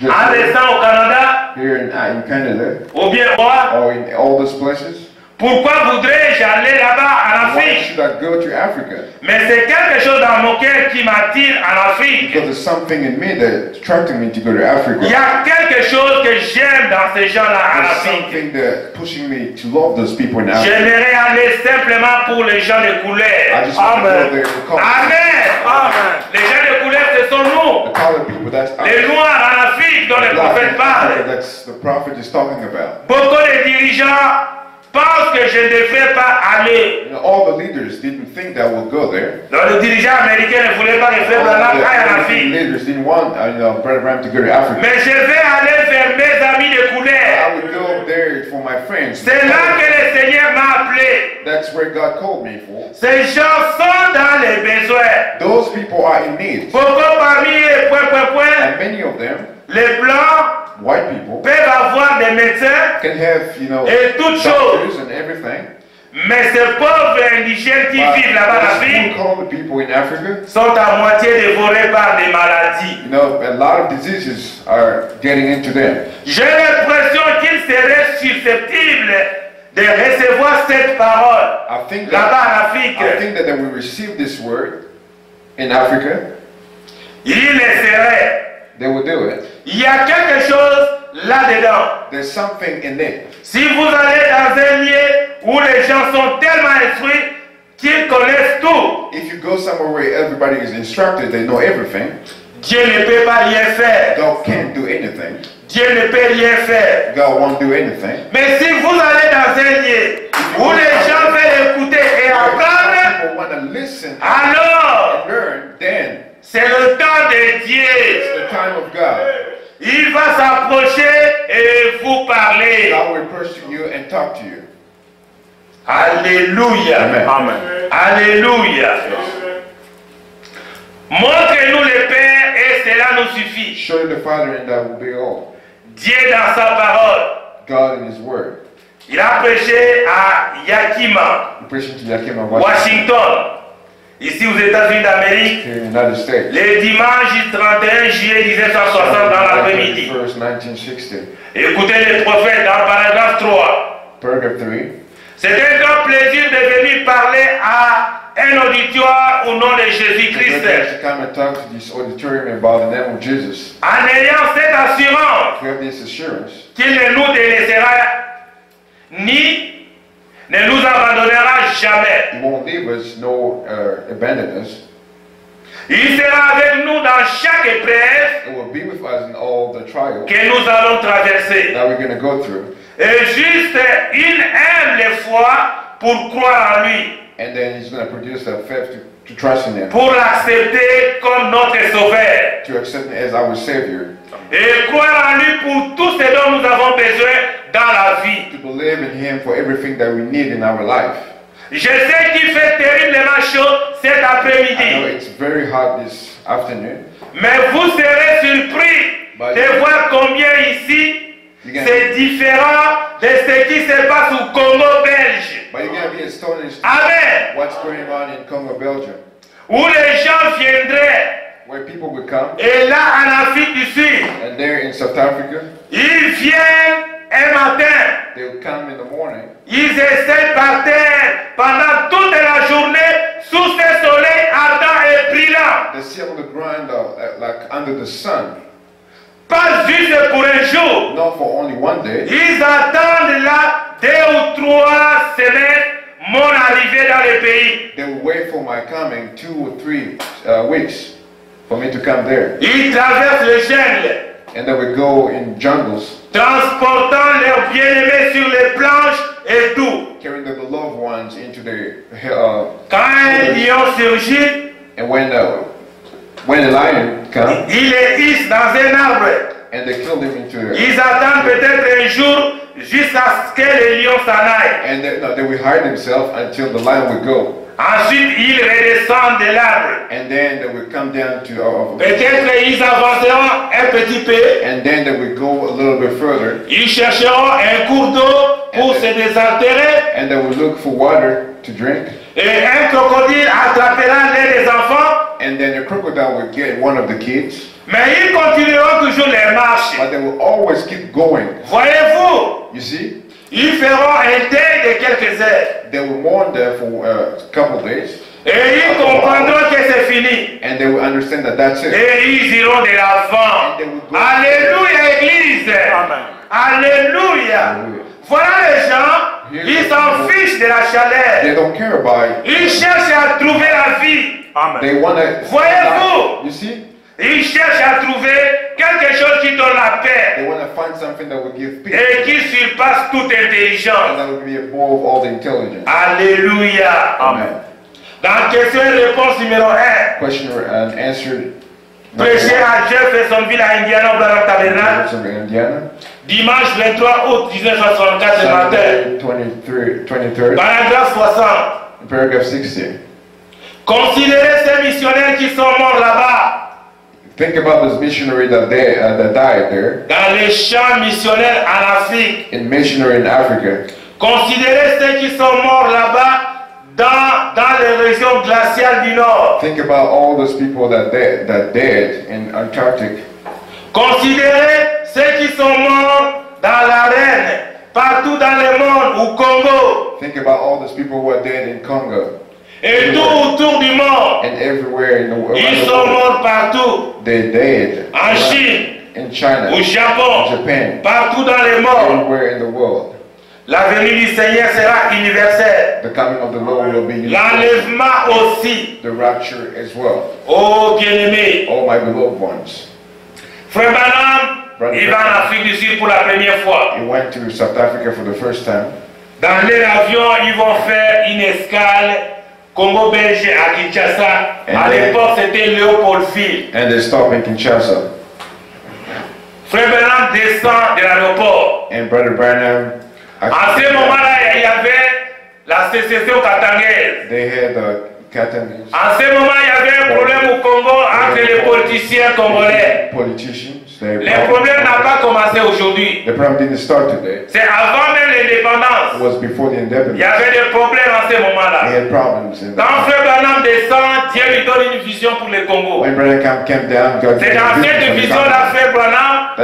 en restant au Canada, here in Canada, ou bien or in all those places? Pourquoi voudrais-je aller là-bas en Why Afrique? should I go to Africa? Mais c'est quelque chose dans mon cœur qui m'attire en Afrique. Because there's something in me that's attracting me to go to Africa. Il y a quelque chose que j'aime dans ces gens-là en There's Afrique. something that's pushing me to love those people in Africa. J'aimerais aller simplement pour les gens de couleur. I just want to go there to call Amen. Amen. Les gens de couleur, ce sont nous. the colored people. That's Les noirs en Afrique dont le prophète parle. That's the prophet is talking about. Beaucoup de dirigeants pensent que je ne devrais pas aller. You know, all the leaders didn't think that we'll go there. Donc, le dirigeant américain ne voulait pas que Frère Branham aille en The Afrique. leaders didn't want Brother Branham to go to Africa. Mais je vais aller vers mes amis de couleur. I would go there for my friends. C'est là que le Seigneur m'a appelé. That's where God called me for. Ces gens sont dans les besoins. Those people are in need. Beaucoup parmi eux, And many of them, les blancs white people, peuvent avoir des médecins can have, et toutes choses. and everything. Mais ces pauvres indigènes qui vivent là-bas en Those Afrique poor people in Africa, sont à moitié dévorés par des maladies. a lot of diseases are getting into them. J'ai l'impression qu'ils seraient susceptibles de recevoir cette parole là-bas en Afrique. I think that we receive this word in Africa, Ils le seraient. they will do it. Il y a quelque chose là-dedans. There's something in it. Si vous allez dans un lieu où les gens sont tellement instruits qu'ils connaissent tout, If you go somewhere where everybody is instructed, they know everything, Dieu ne peut pas rien faire. God can't do anything. Dieu ne peut rien faire. God won't do anything. Mais si vous allez dans un lieu où les gens veulent écouter et apprendre, People want to listen alors and learn, then c'est le temps de Dieu. it's the time of God. Il va s'approcher et vous parler. God will pursue you and talk to you. Alléluia. Amen. Alléluia. Montrez-nous le Père et cela nous suffit. Show the Father and that will be all. Dieu dans sa parole. God in His Word. Il a prêché à Yakima, We're preaching to Yakima, Washington, ici aux États-Unis d'Amérique, here in the United States. le dimanche 31 juillet 1960 dans l'après-midi. 1960. Écoutez le prophète dans paragraphe 3. Paragraph 3. C'est un grand plaisir de venir parler à un auditoire au nom de Jésus-Christ. To come and talk to this auditorium about the name of Jesus. En ayant cette assurance We have this assurance qu'il ne nous délaissera ni ne nous abandonnera jamais. He won't leave us, no abandon us. Il sera avec nous dans chaque épreuve He will be with us in all the trials que nous allons traverser. that we're going to go through. Et juste une humble foi pour croire en lui, And then He's going to produce that faith to trust in Him, pour l'accepter comme notre sauveur. to accept Him as our Savior, Et croire en lui pour tout ce dont nous avons besoin dans la vie. to believe in Him for everything that we need in our life. Je sais qu'il fait terriblement chaud cet I know après-midi, it's very hot this afternoon, mais vous serez surpris de voir combien ici c'est différent de ce qui se passe au Congo belge. but you're going to be astonished Amen. what's going on in Congo, Belgium, Où les gens viendraient, where people will come, et là en Afrique du Sud, and there in South Africa, ils viennent un matin, they will come in the morning, ils essaient par terre pendant toute la journée sous ce soleil ardent et brillant. they sit on the ground like under the sun, Pas juste pour un jour. not for only one day. Ils attendent là 2 ou 3 semaines mon arrivée dans le pays. They will wait for my coming 2 or 3 weeks for me to come there. Ils traversent le jungle, And then we go in jungles, transportant leurs bien-aimés sur les planches et tout. carrying the beloved ones into the Quand un lion surgit, and when the lion comes, ils les hissent dans un arbre. and they kill them into Ils attendent peut-être un jour jusqu'à ce que le lion s'en aille. and they will hide themselves until the lion will go. Ensuite, ils redescendent de l'arbre. And then they will come down to Peut-être ils avanceront un petit peu. and then they will go a little bit further, Ils chercheront un cours d'eau pour se désaltérer. and they will look for water to drink, Et un crocodile attrapera l'un des enfants. and then the crocodile will get one of the kids. Mais ils continueront toujours les marches. But they will always keep going. Voyez-vous? You see? Ils feront un deuil de quelques heures. They will mourn there for a couple of days. Et ils comprendront que c'est fini. And they will understand that that's it. Et ils iront de l'avant. Alléluia, Église. Amen. Alléluia. Voilà les gens, ils s'en fichent de la chaleur. They don't care about it. Ils cherchent à trouver la vie. They wanna. Voyez-vous? You see? Ils cherchent à trouver quelque chose qui donne la paix. They want to find something that will give peace. Et qui surpasse toute intelligence. And that will be above all the intelligence. Alléluia. Amen. Dans question et réponse numéro 1. Question and answer. Prêché à Jeffersonville à Indiana, au Branham Tabernacle. Indiana. Dimanche 23 août 1964 ce matin. 23rd. Paragraphe 60. Paragraph 60. Considérez ces missionnaires qui sont morts là-bas. Think about this missionary that died there. Dans les champs missionnaires en Afrique. In missionary in Africa. Considérez ceux qui sont morts là-bas dans les régions glaciales du Nord. Think about all those people that died in Antarctic. Considérez ceux qui sont morts dans l'arène, partout dans le monde, au Congo. Think about all those people who are dead in Congo. Et tout autour du monde. And everywhere in the world. Ils sont morts partout. They died. En Chine. In China. Au Japon. In Japan. Partout dans le monde. Everywhere in the world. La venue du Seigneur sera universelle. The coming of the Lord will be universal. L'enlèvement aussi. The rapture as well. Oh bien-aimés. Oh my beloved ones. Frère Branham, il va en Afrique du Sud pour la première fois. He went to South Africa for the first time. Dans leur avion, ils vont faire une escale Congo-Belge à Kinshasa. À l'époque, c'était Léopoldville. And they stop in Kinshasa. Frère Branham descend de l'aéroport. And Brother Branham. En ce moment-là, il y avait la sécession katangaise. They had Katangese. En ce moment, il y avait un problème au Congo entre les politiciens congolais. Le problème n'a pas commencé aujourd'hui. The problem didn't start today. C'est avant même l'indépendance. It was before the independence. Il y avait des problèmes en ce moment-là. They had problems in Quand Frère Branham descend, Dieu lui donne une vision pour le Congo. When Branham came down, God c'est dans cette vision-là, Frère Branham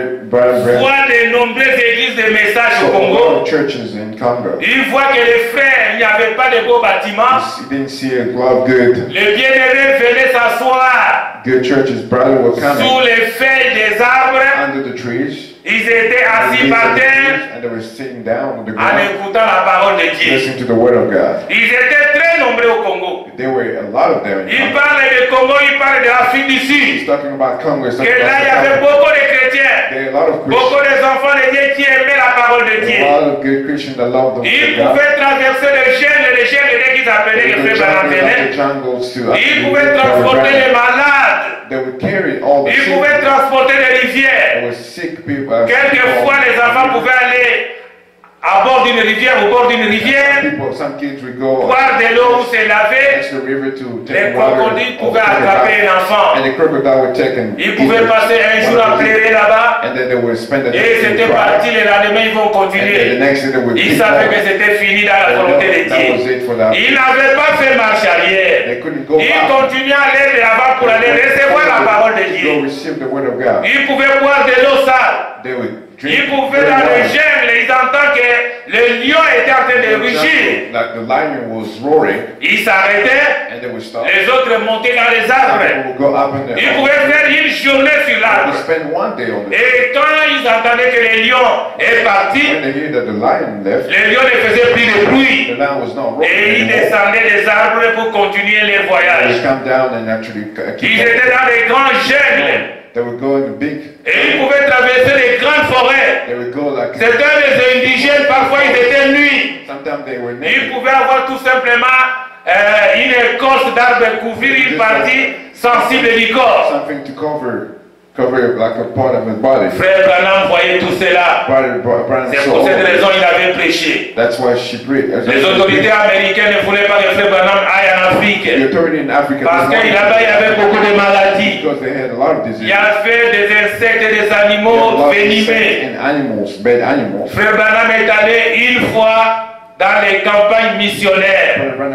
voit de nombreuses églises de messages au Congo. Churches in Congo. Il voit que les frères, il n'y avait pas de beaux bâtiments. He didn't see a lot of good. Les bien-aimés venaient s'asseoir. Good churches, brother, were coming. Sous les feuilles des arbres. Under the trees. Ils étaient assis par terre. And they were sitting down on the en ground. écoutant la parole de Dieu. Listening to the word of God. Ils étaient très nombreux au Congo. There were a lot of them. Il parle de Congo, il parle de l'Afrique du Sud. He's talking about Congo. He's talking que là, il y avait beaucoup de chrétiens. There are a lot of Christians. Beaucoup d'enfants de Dieu qui aimaient la parole de Dieu. A lot of good Christians that love the word Ils of God. pouvaient traverser les jungles qu'ils appelaient les frères Branham. Ils pouvaient transporter les malades. They would carry all the Ils sick. pouvaient transporter les rivières. There were sick people. Quelquefois, les enfants pouvaient aller à bord d'une rivière, au bord d'une rivière, Some kids would go boire de l'eau ou se laver. next to the river to take Les water. crocodiles pouvaient attraper un enfant. And the crocodile would take and Ils pouvaient passer un jour à pleurer là-bas. And then they would spend the Et c'était parti, le lendemain ils vont And then continuer. the next day they would Ils keep savaient que going. c'était fini dans la volonté de That was Dieu. it for them. Ils n'avaient pas fait marche arrière. They couldn't go Ils back. continuaient à aller de l'avant pour aller recevoir la parole de Go Dieu. receive the word of God. Ils pouvaient boire de l'eau sale. They would drink Ils pouvaient dans le jungle, ils entendent que le lion était en train de rugir. Like the lion was roaring. Ils s'arrêtaient, And they would stop. les autres montaient dans les Some arbres. people would go up in the Ils pouvaient faire une journée sur They l'arbre. spend one day on it. Et quand ils entendaient que le lion est parti, When they hear that the lion left, le lion ne faisait plus de bruit. the lion was not roaring Et ils anymore. descendaient des arbres pour continuer leur They voyage. would come down and actually keep Ils going. étaient dans les grands jungles. They would go in the big. Et ils pouvaient traverser les grandes forêts. They would go like. C'était des indigènes, parfois ils étaient nus. Sometimes they were Ils naked. pouvaient avoir tout simplement une écorce d'arbre couvrir une partie sensible du corps. Something to cover like a part of his body. Frère Branham voyait tout cela. Branham C'est saw pour cette all raison this. qu'il avait prêché. That's why she preached. Les autorités américaines ne voulaient pas que Frère Branham aille en Afrique. The authority in Africa Parce que didn't want là-bas il y avait beaucoup de maladies. because they had a lot of Il diseases. y avait des insectes et des They had a animaux lot of venimeux. insects and animals, bad animals. Frère Branham est allé une fois dans les campagnes missionnaires.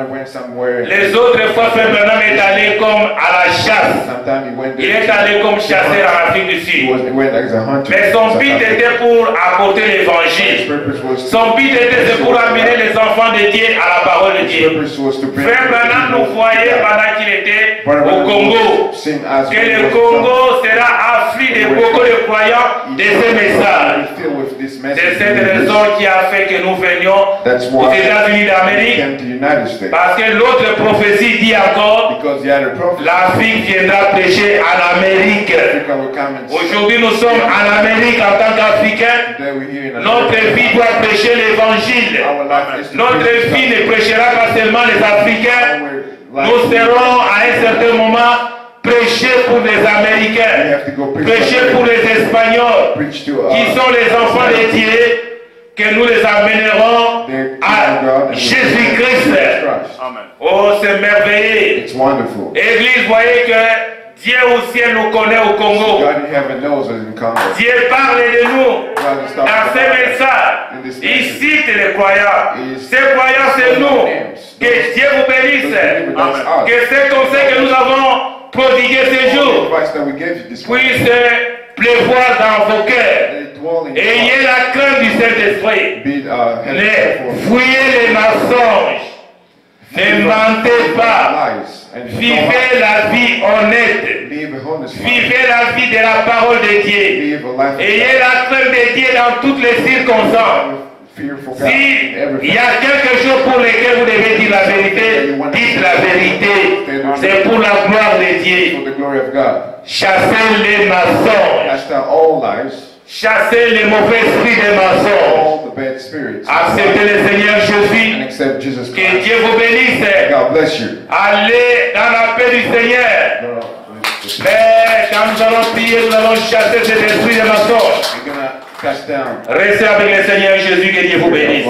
Les autres fois, Frère Branham est allé comme à la chasse. Il est allé comme chasseur en Afrique du Sud. Mais son but était pour apporter l'évangile. Son but était pour amener les enfants de Dieu à la parole de Dieu. Frère Branham nous voyait pendant qu'il était au Congo. Que le Congo sera affli de beaucoup de croyants de ce message. C'est cette raison qui a fait que nous venions aux États-Unis d'Amérique. Parce que l'autre prophétie dit encore, l'Afrique viendra prêcher en Amérique. Aujourd'hui nous sommes en Amérique en tant qu'Africains. Notre vie doit prêcher l'évangile. Notre vie ne prêchera pas seulement les Africains. Nous serons à un certain moment prêcher pour les Américains, prêcher pour les Espagnols, qui sont les enfants de Dieu, que nous les amènerons à Jésus-Christ. Oh, c'est merveilleux. Église, voyez que Dieu au ciel nous connaît au Congo. Dieu parle de nous dans ces messages. Il cite les croyants. Ces croyants, c'est nous. Que Dieu vous bénisse. Que c'est comme ça que nous avons prodigué ces jours puisse pleuvoir dans vos cœurs. Ayez la crainte du Saint-Esprit. Fuyez les mensonges. Ne mentez pas. Vivez la vie honnête. Vivez la vie de la parole de Dieu. Ayez la crainte de Dieu dans toutes les circonstances. S'il y a quelque chose pour lequel vous devez dire la vérité, dites la vérité. C'est pour la gloire de Dieu. Chassez les mensonges. Chassez les mauvais esprits des mensonges. Acceptez le Seigneur Jésus. Que Dieu vous bénisse. Allez dans la paix du Seigneur. Mais quand nous allons prier, nous allons chasser cet esprit de mensonge. Restez avec le Seigneur Jésus, que Dieu vous bénisse.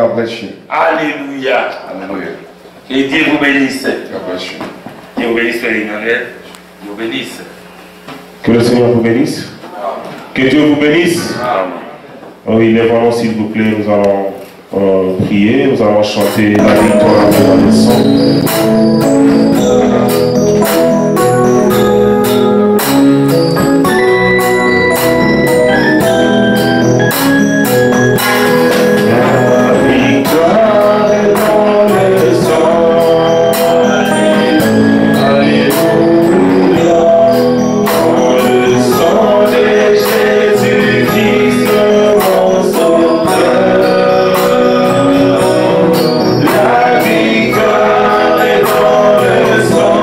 Alléluia. Que Dieu vous bénisse. Dieu vous bénisse, Frère Emmanuel. Dieu vous bénisse. Que le Seigneur vous bénisse. Que Dieu vous bénisse. Oui, lèvons-nous s'il vous plaît, nous allons prier, nous allons chanter la victoire de la leçon. La victoire est dans le sang.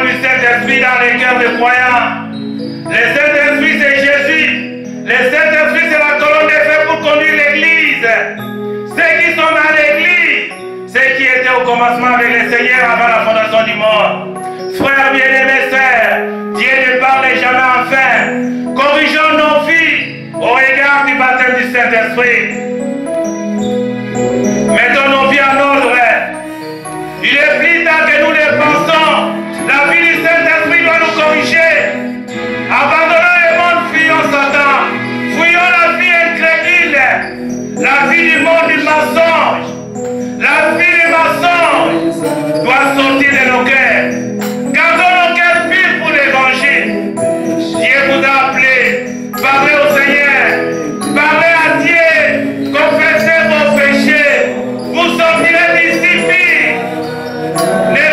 du Saint-Esprit dans les cœurs des croyants. Le Saint-Esprit, c'est Jésus. Le Saint-Esprit, c'est la colonne de feu pour conduire l'Église. Ceux qui sont dans l'Église, ceux qui étaient au commencement avec le Seigneur avant la fondation du monde. Frères bien-aimés, sœurs, Dieu ne parle jamais en vain. Corrigeons nos vies au regard du baptême du Saint-Esprit. Mettons nos vies en ordre. Il est plus tard que nous le pensons. La vie du Saint-Esprit doit nous corriger. Abandonnons le monde, fuyons Satan. Fuyons la vie incrédule. La vie du monde du mensonge. La vie du mensonge doit sortir de nos cœurs. Gardons nos cœurs purs pour l'évangile. Dieu vous a appelé. Parlez au Seigneur. Parlez à Dieu. Confessez vos péchés. Vous sortirez d'ici.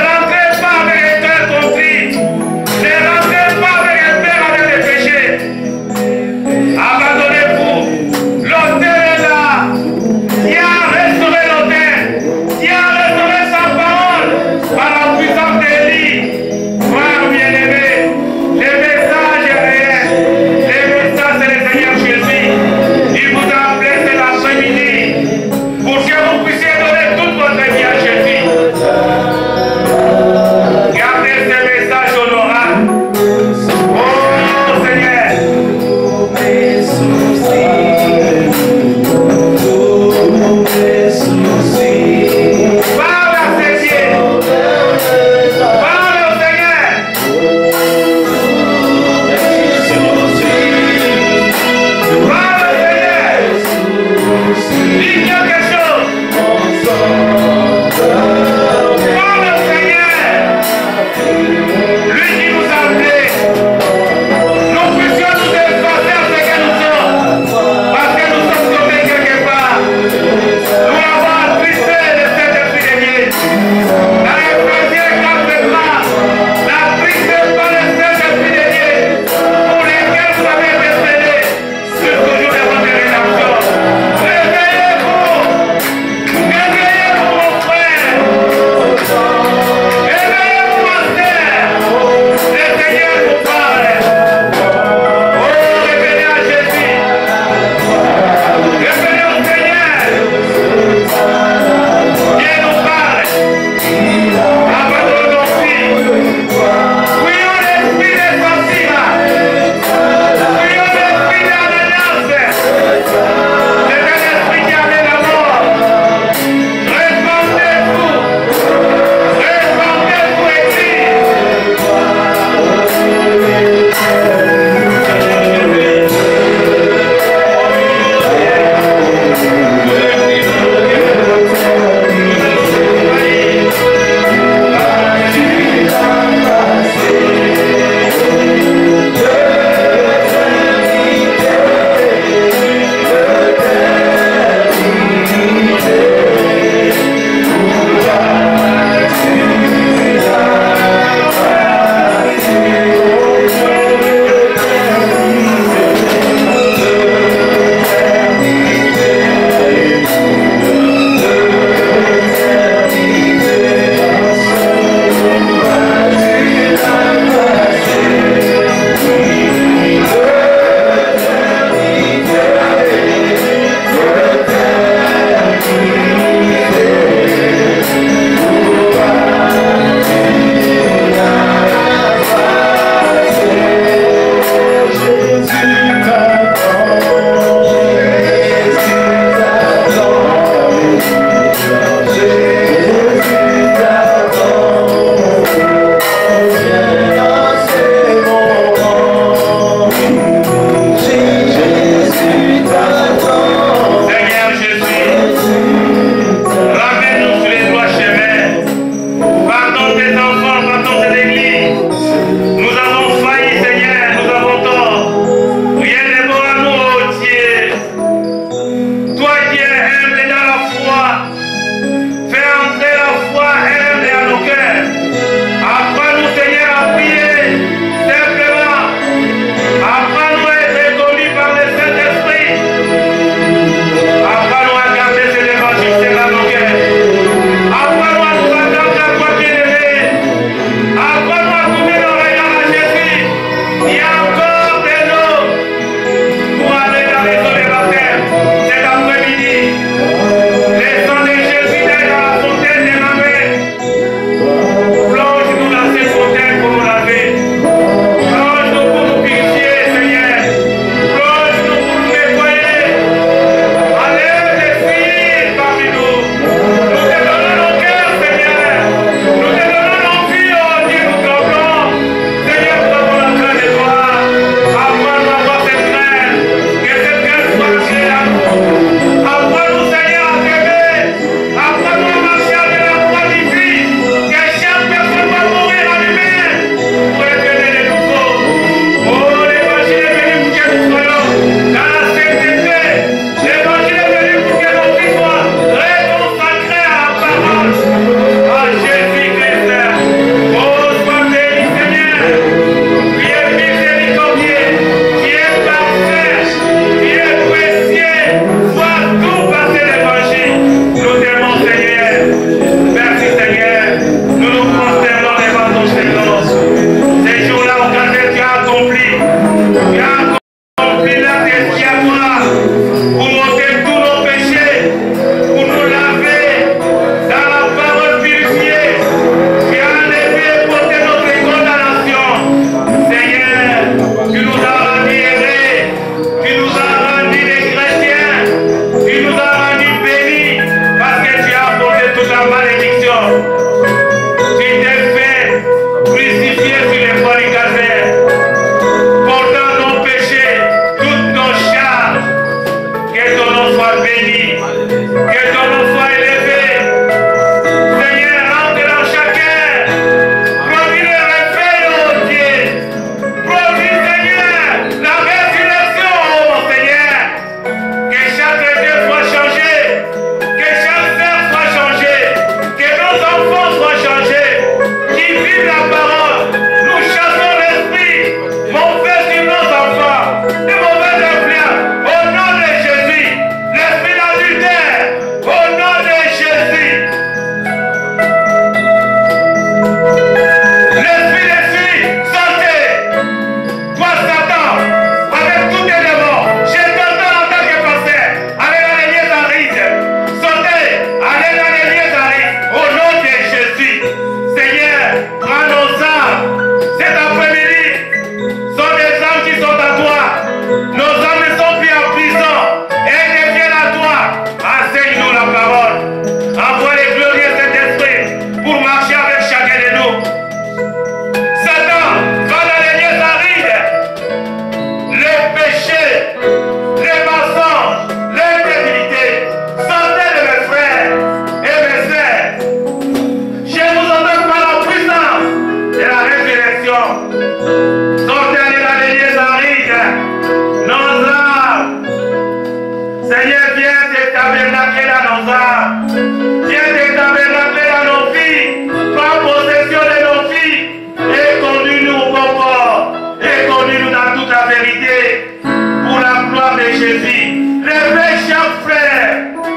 dépression. Sortez de la déliesse aride. Nos âmes. Seigneur, viens te tabernacler dans nos âmes. Viens te tabernacler dans nos vies. Prends possession de nos vies. Et conduis-nous au bon port. Et conduis-nous dans toute la vérité. Pour la gloire de Jésus. Réveille chaque frère.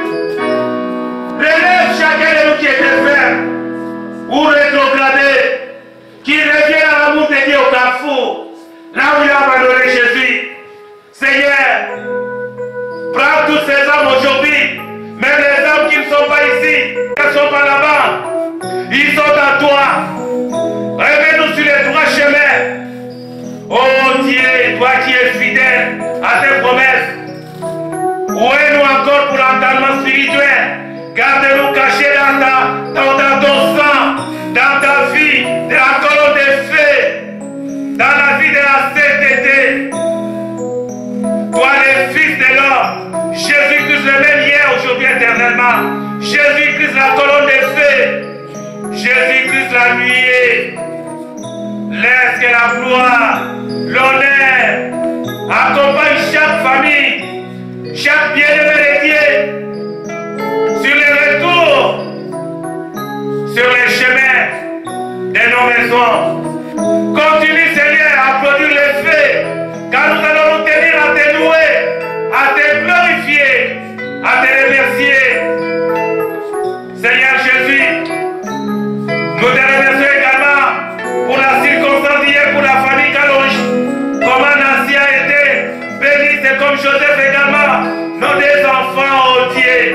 Relève chacun de nous qui était faible. Ou rétrogradé. Qui revient à l'amour de Dieu au carrefour. Là où il a abandonné Jésus. Seigneur, prends tous ces hommes aujourd'hui. Même les hommes qui ne sont pas ici. Qui ne sont pas là-bas. Ils sont à toi. Remets-nous sur les droits chemins. Oh Dieu, toi qui es fidèle à tes promesses. Où es-nous encore pour l'entendement spirituel? Garde-nous cachés dans ton sang, dans ta vie, de la colonne des feux, dans la vie de la sainteté. Toi, le Fils de l'homme, Jésus-Christ le même hier, aujourd'hui, éternellement. Jésus-Christ, la colonne des feux. Jésus-Christ, la nuée. Laisse que la gloire, l'honneur accompagne chaque famille, chaque bien-aimé de Dieu. Sur les retours, sur les chemins de nos maisons. Continue, Seigneur, à produire les faits, car nous allons nous tenir à te louer, à te glorifier, à te remercier. Seigneur Jésus, nous te remercions également pour la circonstance d'hier, pour la famille Kalonji. Comme un ancien était béni, c'est comme Joseph également, nos deux enfants, oh Dieu.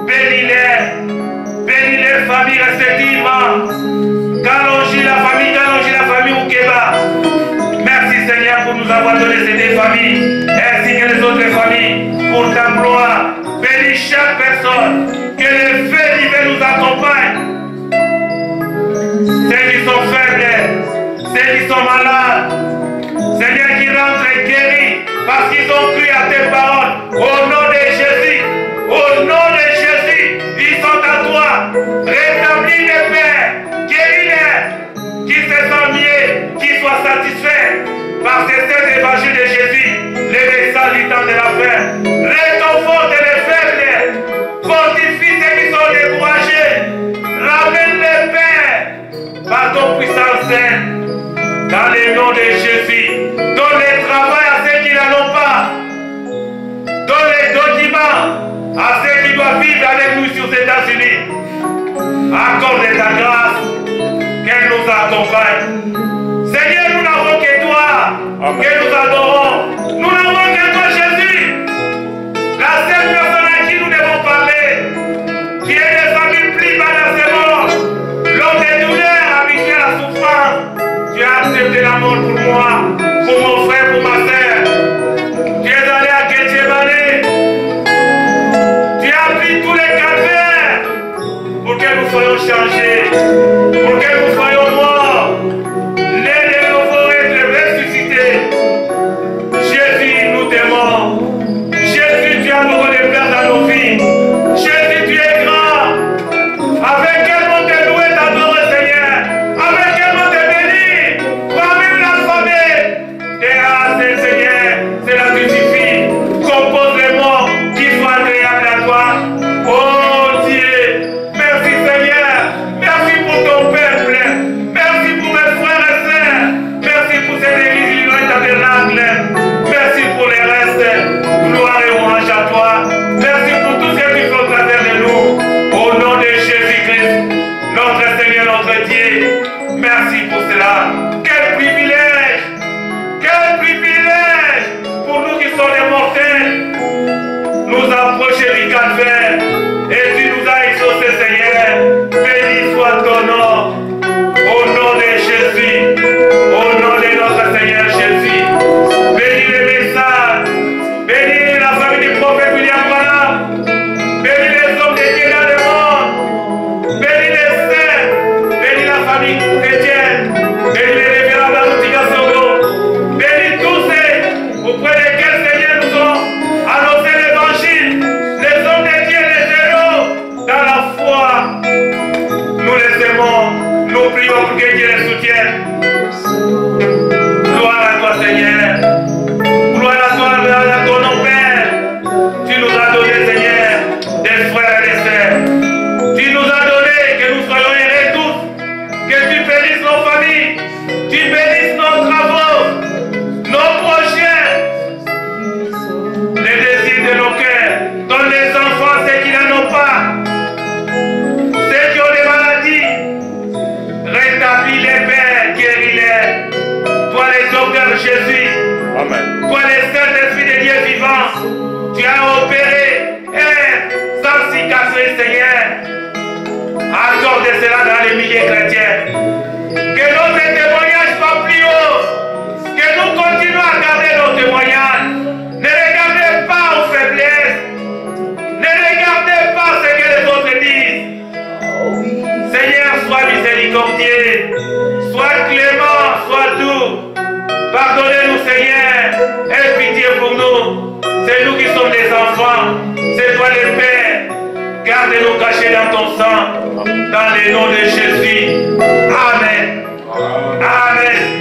Bénis les familles respectivement. Kalonji, la famille Oukeba. Merci Seigneur pour nous avoir donné ces deux familles, ainsi que les autres familles, pour ta gloire. Bénis chaque personne, que les faits divins nous accompagnent. Ceux qui sont faibles, ceux qui sont malades, Seigneur qui rentrent guéris parce qu'ils ont cru à tes paroles. Au nom de Jésus, au nom de Jésus, ils sont à toi. Rétablis les pères, guéris-les, qu'ils se sentent mieux, qu'ils soient satisfaits par ces saints évangiles de Jésus, les messages du temps de la fin. Réconforte les faibles, fortifie ceux qui sont découragés, ramène les pères par ton puissance sainte. Dans le nom de Jésus, donne le travail à ceux qui n'en ont pas. Donne les documents à ceux qui doivent vivre avec nous sur les États-Unis. Accorde ta grâce, qu'elle nous accompagne. Seigneur, nous n'avons que toi, que nous adorons. Nous n'avons que toi, Jésus. La seule personne à qui nous devons parler, qui est descendu plus bas dans ce monde, l'homme des douleurs, habitué à la souffrance. Tu as accepté la mort pour moi, pour mon frère, pour ma soeur. Tu es allé à Gethsemane. Tu as pris tous les calvaires pour que nous soyons changés, pour que nous soyons morts, nés de nouveau être ressuscités. Jésus, nous t'aimons. Jésus, tu as nouveau des places dans nos vies. Jésus, tu es grand. Avec quel mot te louer, t'adorer, Seigneur. Avec quel mot te bénir. Toi-même l'alphabet. T'es Seigneur, cela te suffit. Compose les mots qui soient agréables à toi. Oh Dieu, merci Seigneur. Merci pour Seigneur. Gloire à toi, à ton nom, Père. Tu nous as donné, Seigneur, des frères et des sœurs. Tu nous as donné que nous soyons heureux tous. Que tu bénisses nos familles. Tu bénisses nos travaux, nos projets, les désirs de nos cœurs. Donne les enfants, ceux qui n'en ont pas. Ceux qui ont des maladies. Rétablis les pères, guéris-les. Toi les docteurs de Jésus. Amen. Toi les Saint-Esprit de Dieu vivant. Tu as opéré sans cicatrice, Seigneur. Accorde cela dans les milliers chrétiens. Que notre témoignage soit plus haut. Que nous continuons à garder nos témoignages. Ne regardez pas aux faiblesses. Ne regardez pas ce que les autres disent. Seigneur, sois miséricordieux. Sois clément, sois doux. Pardonnez-nous, Seigneur. Aie pitié pour nous. C'est nous qui sommes les enfants. C'est toi le Père. Garde-nous cachés dans ton sang. Dans le nom de Jésus. Amen. Amen.